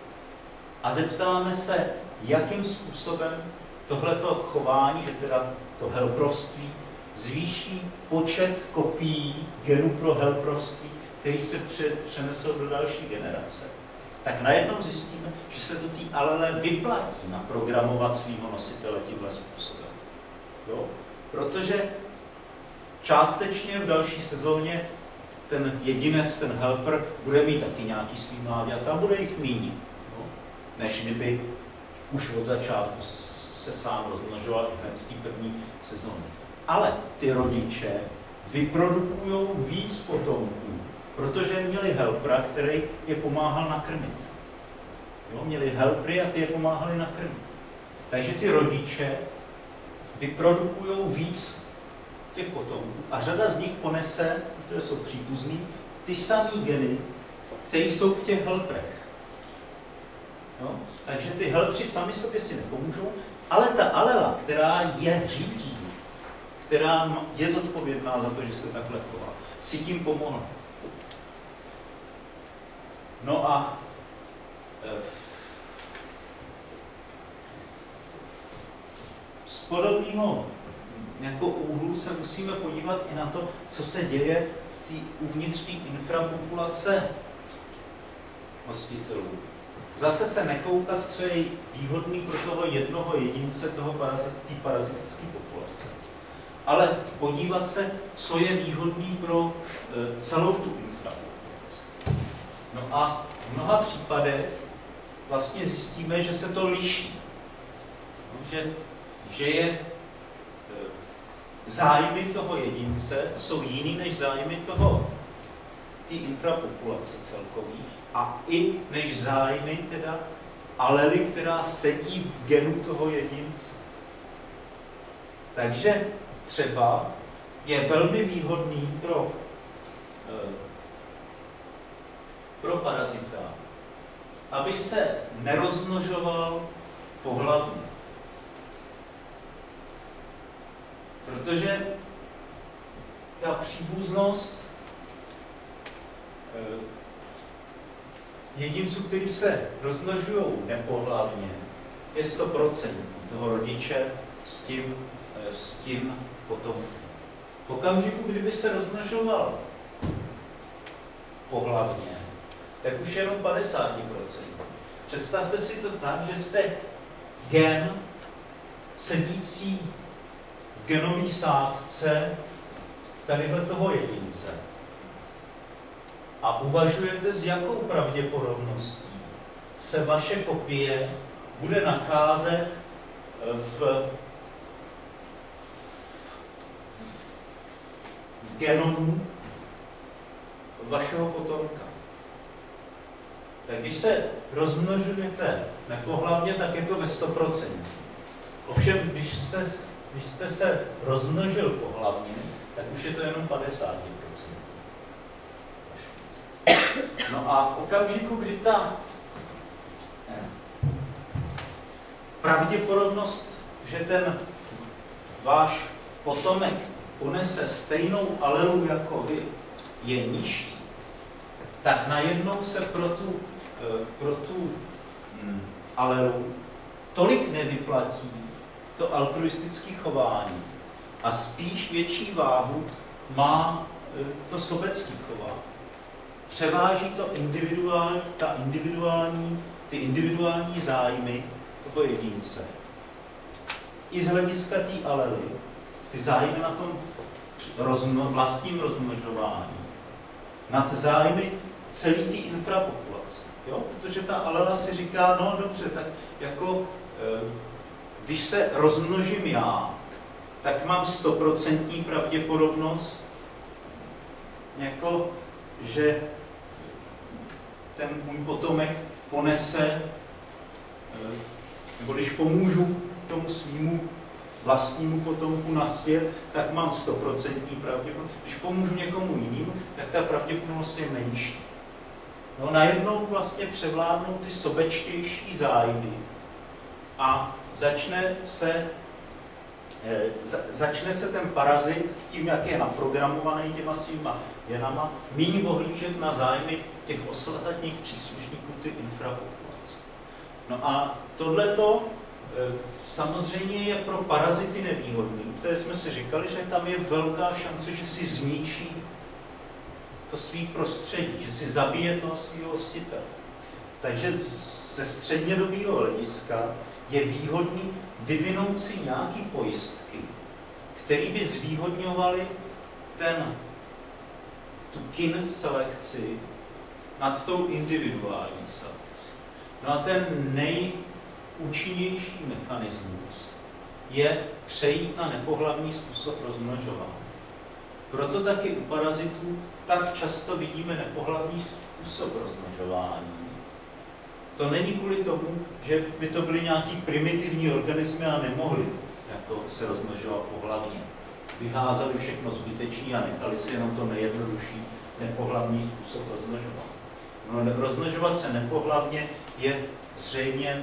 a zeptáme se, jakým způsobem tohleto chování, že teda to helprovství, zvýší počet kopií genů pro helprovství který se přenesl do další generace, tak najednou zjistíme, že se to té alele vyplatí naprogramovat svýho nositele tímhle způsobem. Jo? Protože částečně v další sezóně ten jedinec, ten helper, bude mít taky nějaký svý mláďata a bude jich míň, než kdyby už od začátku se sám rozmnožoval hned v té první sezóně. Ale ty rodiče vyprodukují víc potomků, protože měli helpera, který je pomáhal nakrmit. Jo? Měli helpery a ty je pomáhali nakrmit. Takže ty rodiče vyprodukují víc těch potomků a řada z nich ponese, které jsou příbuzný, ty samé geny, které jsou v těch helperech. Jo? Takže ty helpři sami sobě si nepomůžou, ale ta alela, která je řídí, která je zodpovědná za to, že se takhle chová, si tím pomohla. No a z podobného jako úhlu se musíme podívat i na to, co se děje uvnitř té infrapopulace hostitelů. Zase se nekoukat, co je výhodný pro toho jednoho jedince té parazitické populace. Ale podívat se, co je výhodný pro celou tu infrapopulaci. No a v mnoha případech vlastně zjistíme, že se to liší. Že je zájmy toho jedince jsou jiný než zájmy té infrapopulace celkový a i než zájmy teda alely, která sedí v genu toho jedince. Takže třeba je velmi výhodný pro parazita, aby se nerozmnožoval pohlavně. Protože ta příbuznost jedinců, kteří se rozmnožují nepohlavně, je 100% toho rodiče s tím potomkem. V okamžiku, kdyby se rozmnožoval pohlavně, tak už jenom 50%. Představte si to tak, že jste gen sedící v genové sádce tadyhle toho jedince a uvažujete, s jakou pravděpodobností se vaše kopie bude nacházet v genomu vašeho potomka. Tak když se rozmnožujete nepohlavně, tak je to ve 100%. Ovšem, když jste se rozmnožil pohlavně, tak už je to jenom 50%. No a v okamžiku, kdy ta pravděpodobnost, že ten váš potomek unese stejnou alelu jako vy, je nižší, tak najednou se pro tu alelu tolik nevyplatí to altruistické chování a spíš větší váhu má to sobecké chování. Převáží to ty individuální zájmy toho jedince. I z hlediska té alely, ty zájmy na tom vlastním rozmnožování, nad zájmy celé té infrapopulace. Jo? Protože ta alela si říká, no dobře, tak jako když se rozmnožím já, tak mám 100% pravděpodobnost, jako, že ten můj potomek ponese, nebo když pomůžu tomu svýmu vlastnímu potomku na svět, tak mám 100% pravděpodobnost. Když pomůžu někomu jinému, tak ta pravděpodobnost je menší. No, najednou vlastně převládnou ty sobečtější zájmy a začne se ten parazit tím, jak je naprogramovaný těma svýma genama, míň ohlížet na zájmy těch ostatních příslušníků ty infrapopulace. No a tohleto samozřejmě je pro parazity nevýhodný, protože jsme si říkali, že tam je velká šance, že si zničí to svý prostředí, že si zabije toho svého hostitele. Takže ze střednědobého hlediska je výhodný vyvinout si nějaké pojistky, které by zvýhodňovaly tu kin selekci nad tou individuální selekcí. No a ten nejúčinnější mechanismus je přejít na nepohlavní způsob rozmnožování. Proto taky u parazitů tak často vidíme nepohlavní způsob rozmnožování. To není kvůli tomu, že by to byly nějaký primitivní organismy a nemohli jako se rozmnožovat pohlavně. Vyházeli všechno zbytečný a nechali si jenom to nejjednodušší nepohlavní způsob rozmnožování. No, rozmnožovat se nepohlavně je zřejmě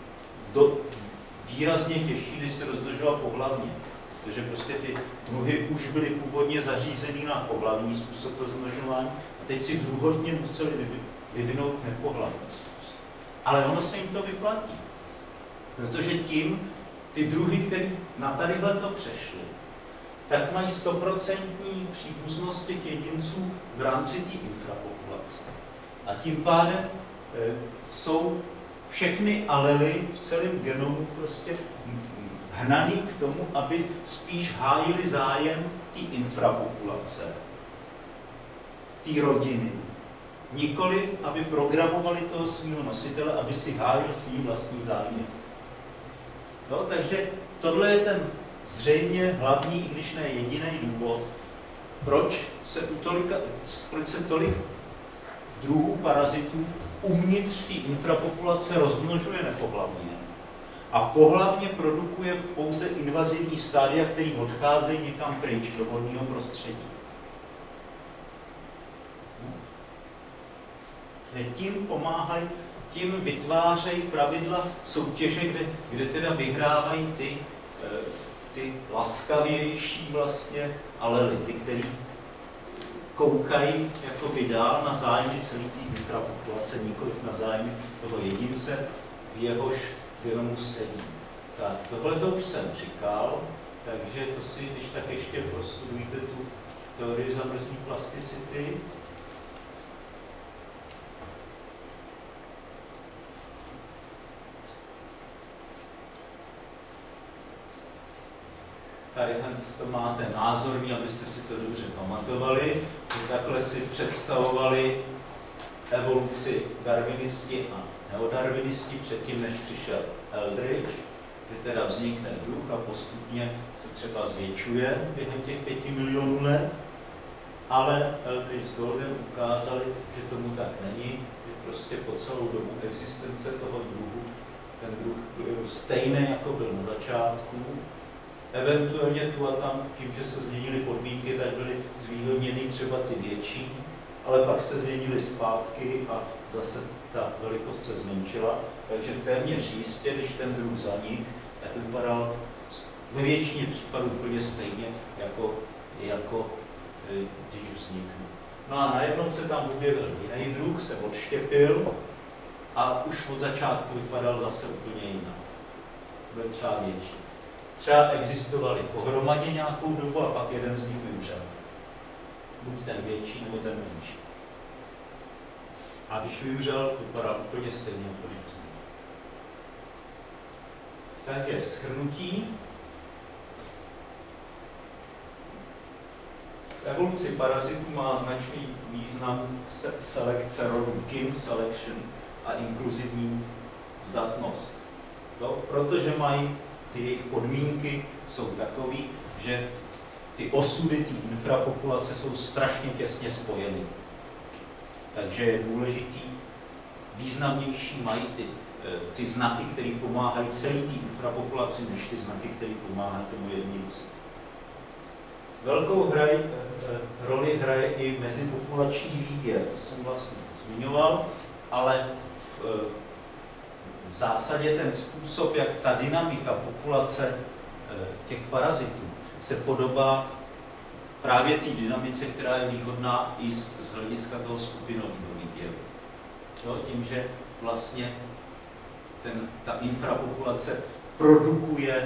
výrazně těžší, než se rozmnožovat pohlavně. Protože prostě ty druhy už byly původně zařízený na pohlavní způsob rozmnožování a teď si druhotně museli vyvinout nepohlavní způsob. Ale ono se jim to vyplatí. Protože tím ty druhy, které na tadyhle to přešly, tak mají 100% příbuznost těch jedinců v rámci té infrapopulace. A tím pádem jsou všechny alely v celém genomu prostě hnaný k tomu, aby spíš hájili zájem té infrapopulace, té rodiny. Nikoliv, aby programovali toho svého nositele, aby si hájil svý vlastní zájem. No, takže tohle je ten zřejmě hlavní, i když ne jediný důvod, proč se tolik druhů parazitů uvnitř té infrapopulace rozmnožuje nepohlavně. A pohlavně produkuje pouze invazivní stádia, které odcházejí někam pryč do volného prostředí. Tím pomáhají, tím vytvářejí pravidla soutěže, kde teda vyhrávají ty laskavější vlastně alely, ty, který koukají jakoby dál na zájmy celé té infrapopulace, nikoliv na zájmy toho jedince, v jehož genomu sedí. Tak, tohle to už jsem říkal, takže to si, když tak ještě prostudujte tu teorii zamrzlé plasticity. Tady to máte názorný, abyste si to dobře pamatovali. Takhle si představovali evoluci darwinisti a neodarwinisti předtím, než přišel Eldridge, že teda vznikne druh a postupně se třeba zvětšuje během těch 5 milionů let, ale Eldridge s Goldem ukázali, že tomu tak není, že prostě po celou dobu existence toho druhu ten druh byl stejný, jako byl na začátku. Eventuálně tu a tam, tím, že se změnily podmínky, tak byly zvýhodněny třeba ty větší, ale pak se změnily zpátky a zase ta velikost se zmenšila. Takže téměř jistě, když ten druh zanik, tak vypadal ve většině případů úplně stejně, jako když vzniknul. No a najednou se tam objevil jiný druh, se odštěpil a už od začátku vypadal zase úplně jinak. Byl třeba větší. Třeba existovali pohromadě nějakou dobu a pak jeden z nich vymřel. Buď ten větší, nebo ten menší. A když vymřel, vypadal úplně stejně jako když vznikl. Takže shrnutí. V evoluci parazitů má značný význam selekce rodu, kin selection a inkluzivní zdatnost. Protože mají ty jejich podmínky jsou takové, že ty osudy té infrapopulace jsou strašně těsně spojeny. Takže je důležitý, významnější mají ty znaky, které pomáhají celé té infrapopulaci, než ty znaky, které pomáhají tomu jedinci. Velkou roli hraje i mezipopulační výběr, to jsem vlastně zmiňoval, ale v zásadě ten způsob, jak ta dynamika populace těch parazitů se podobá právě té dynamice, která je výhodná i z hlediska toho skupinového výběru. Tím, že vlastně ta infrapopulace produkuje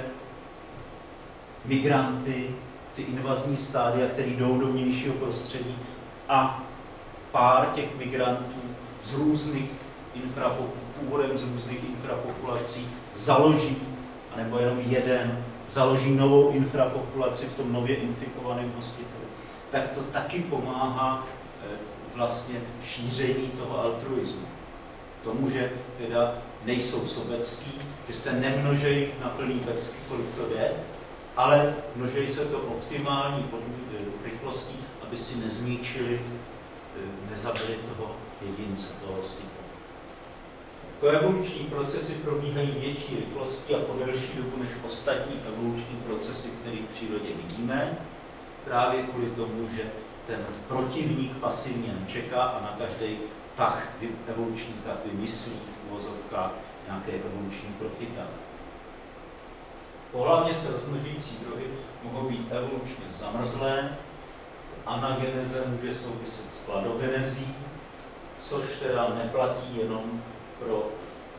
migranty, ty invazní stádia, které jdou do vnějšího prostředí a pár těch migrantů z různých původem z různých infrapopulací založí, anebo jenom jeden založí novou infrapopulaci v tom nově infikovaném hostiteli, tak to taky pomáhá vlastně šíření toho altruismu. Tomu, že teda nejsou sobecký, že se nemnožejí na plný becky, kolik to jde, ale množejí se to optimální rychlostí, aby si nezničili, nezabili toho jedince, toho hostitele. Koevoluční procesy probíhají větší rychlostí a po delší dobu než ostatní evoluční procesy, které v přírodě vidíme, právě kvůli tomu, že ten protivník pasivně nečeká a na každý tah, evoluční tah vymyslí v uvozovkách nějaké evoluční protitah. Pohlavně se rozmnožující druhy mohou být evolučně zamrzlé, anageneze může souviset s kladogenezí, což teda neplatí jenom pro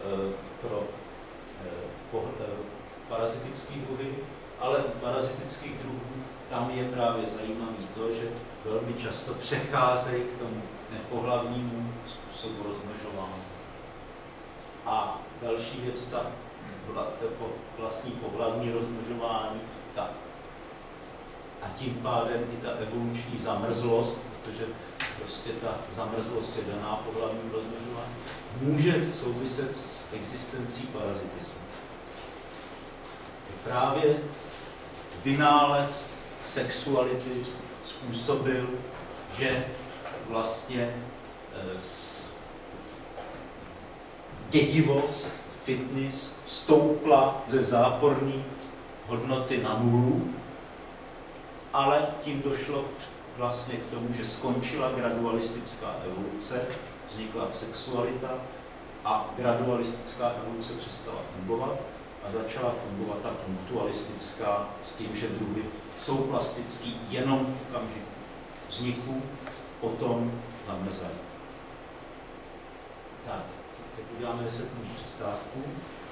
parazitické druhy, ale u parazitických druhů tam je právě zajímavé to, že velmi často přecházejí k tomu nepohlavnímu způsobu rozmnožování. A další věc, vlastní pohlavní rozmnožování, a tím pádem i ta evoluční zamrzlost, protože prostě ta zamrzlost je daná pohlavním rozmnožováním, může souviset s existencí parazitismu. Právě vynález sexuality způsobil, že vlastně dědivost, fitness stoupla ze záporné hodnoty na nulu, ale tím došlo vlastně k tomu, že skončila gradualistická evoluce, vznikla sexualita a gradualistická evoluce přestala fungovat a začala fungovat ta punktualistická s tím, že druhy jsou plastický jenom v okamžiku vzniku, potom zamrzají. Tak, teď uděláme 10 minut přestávku.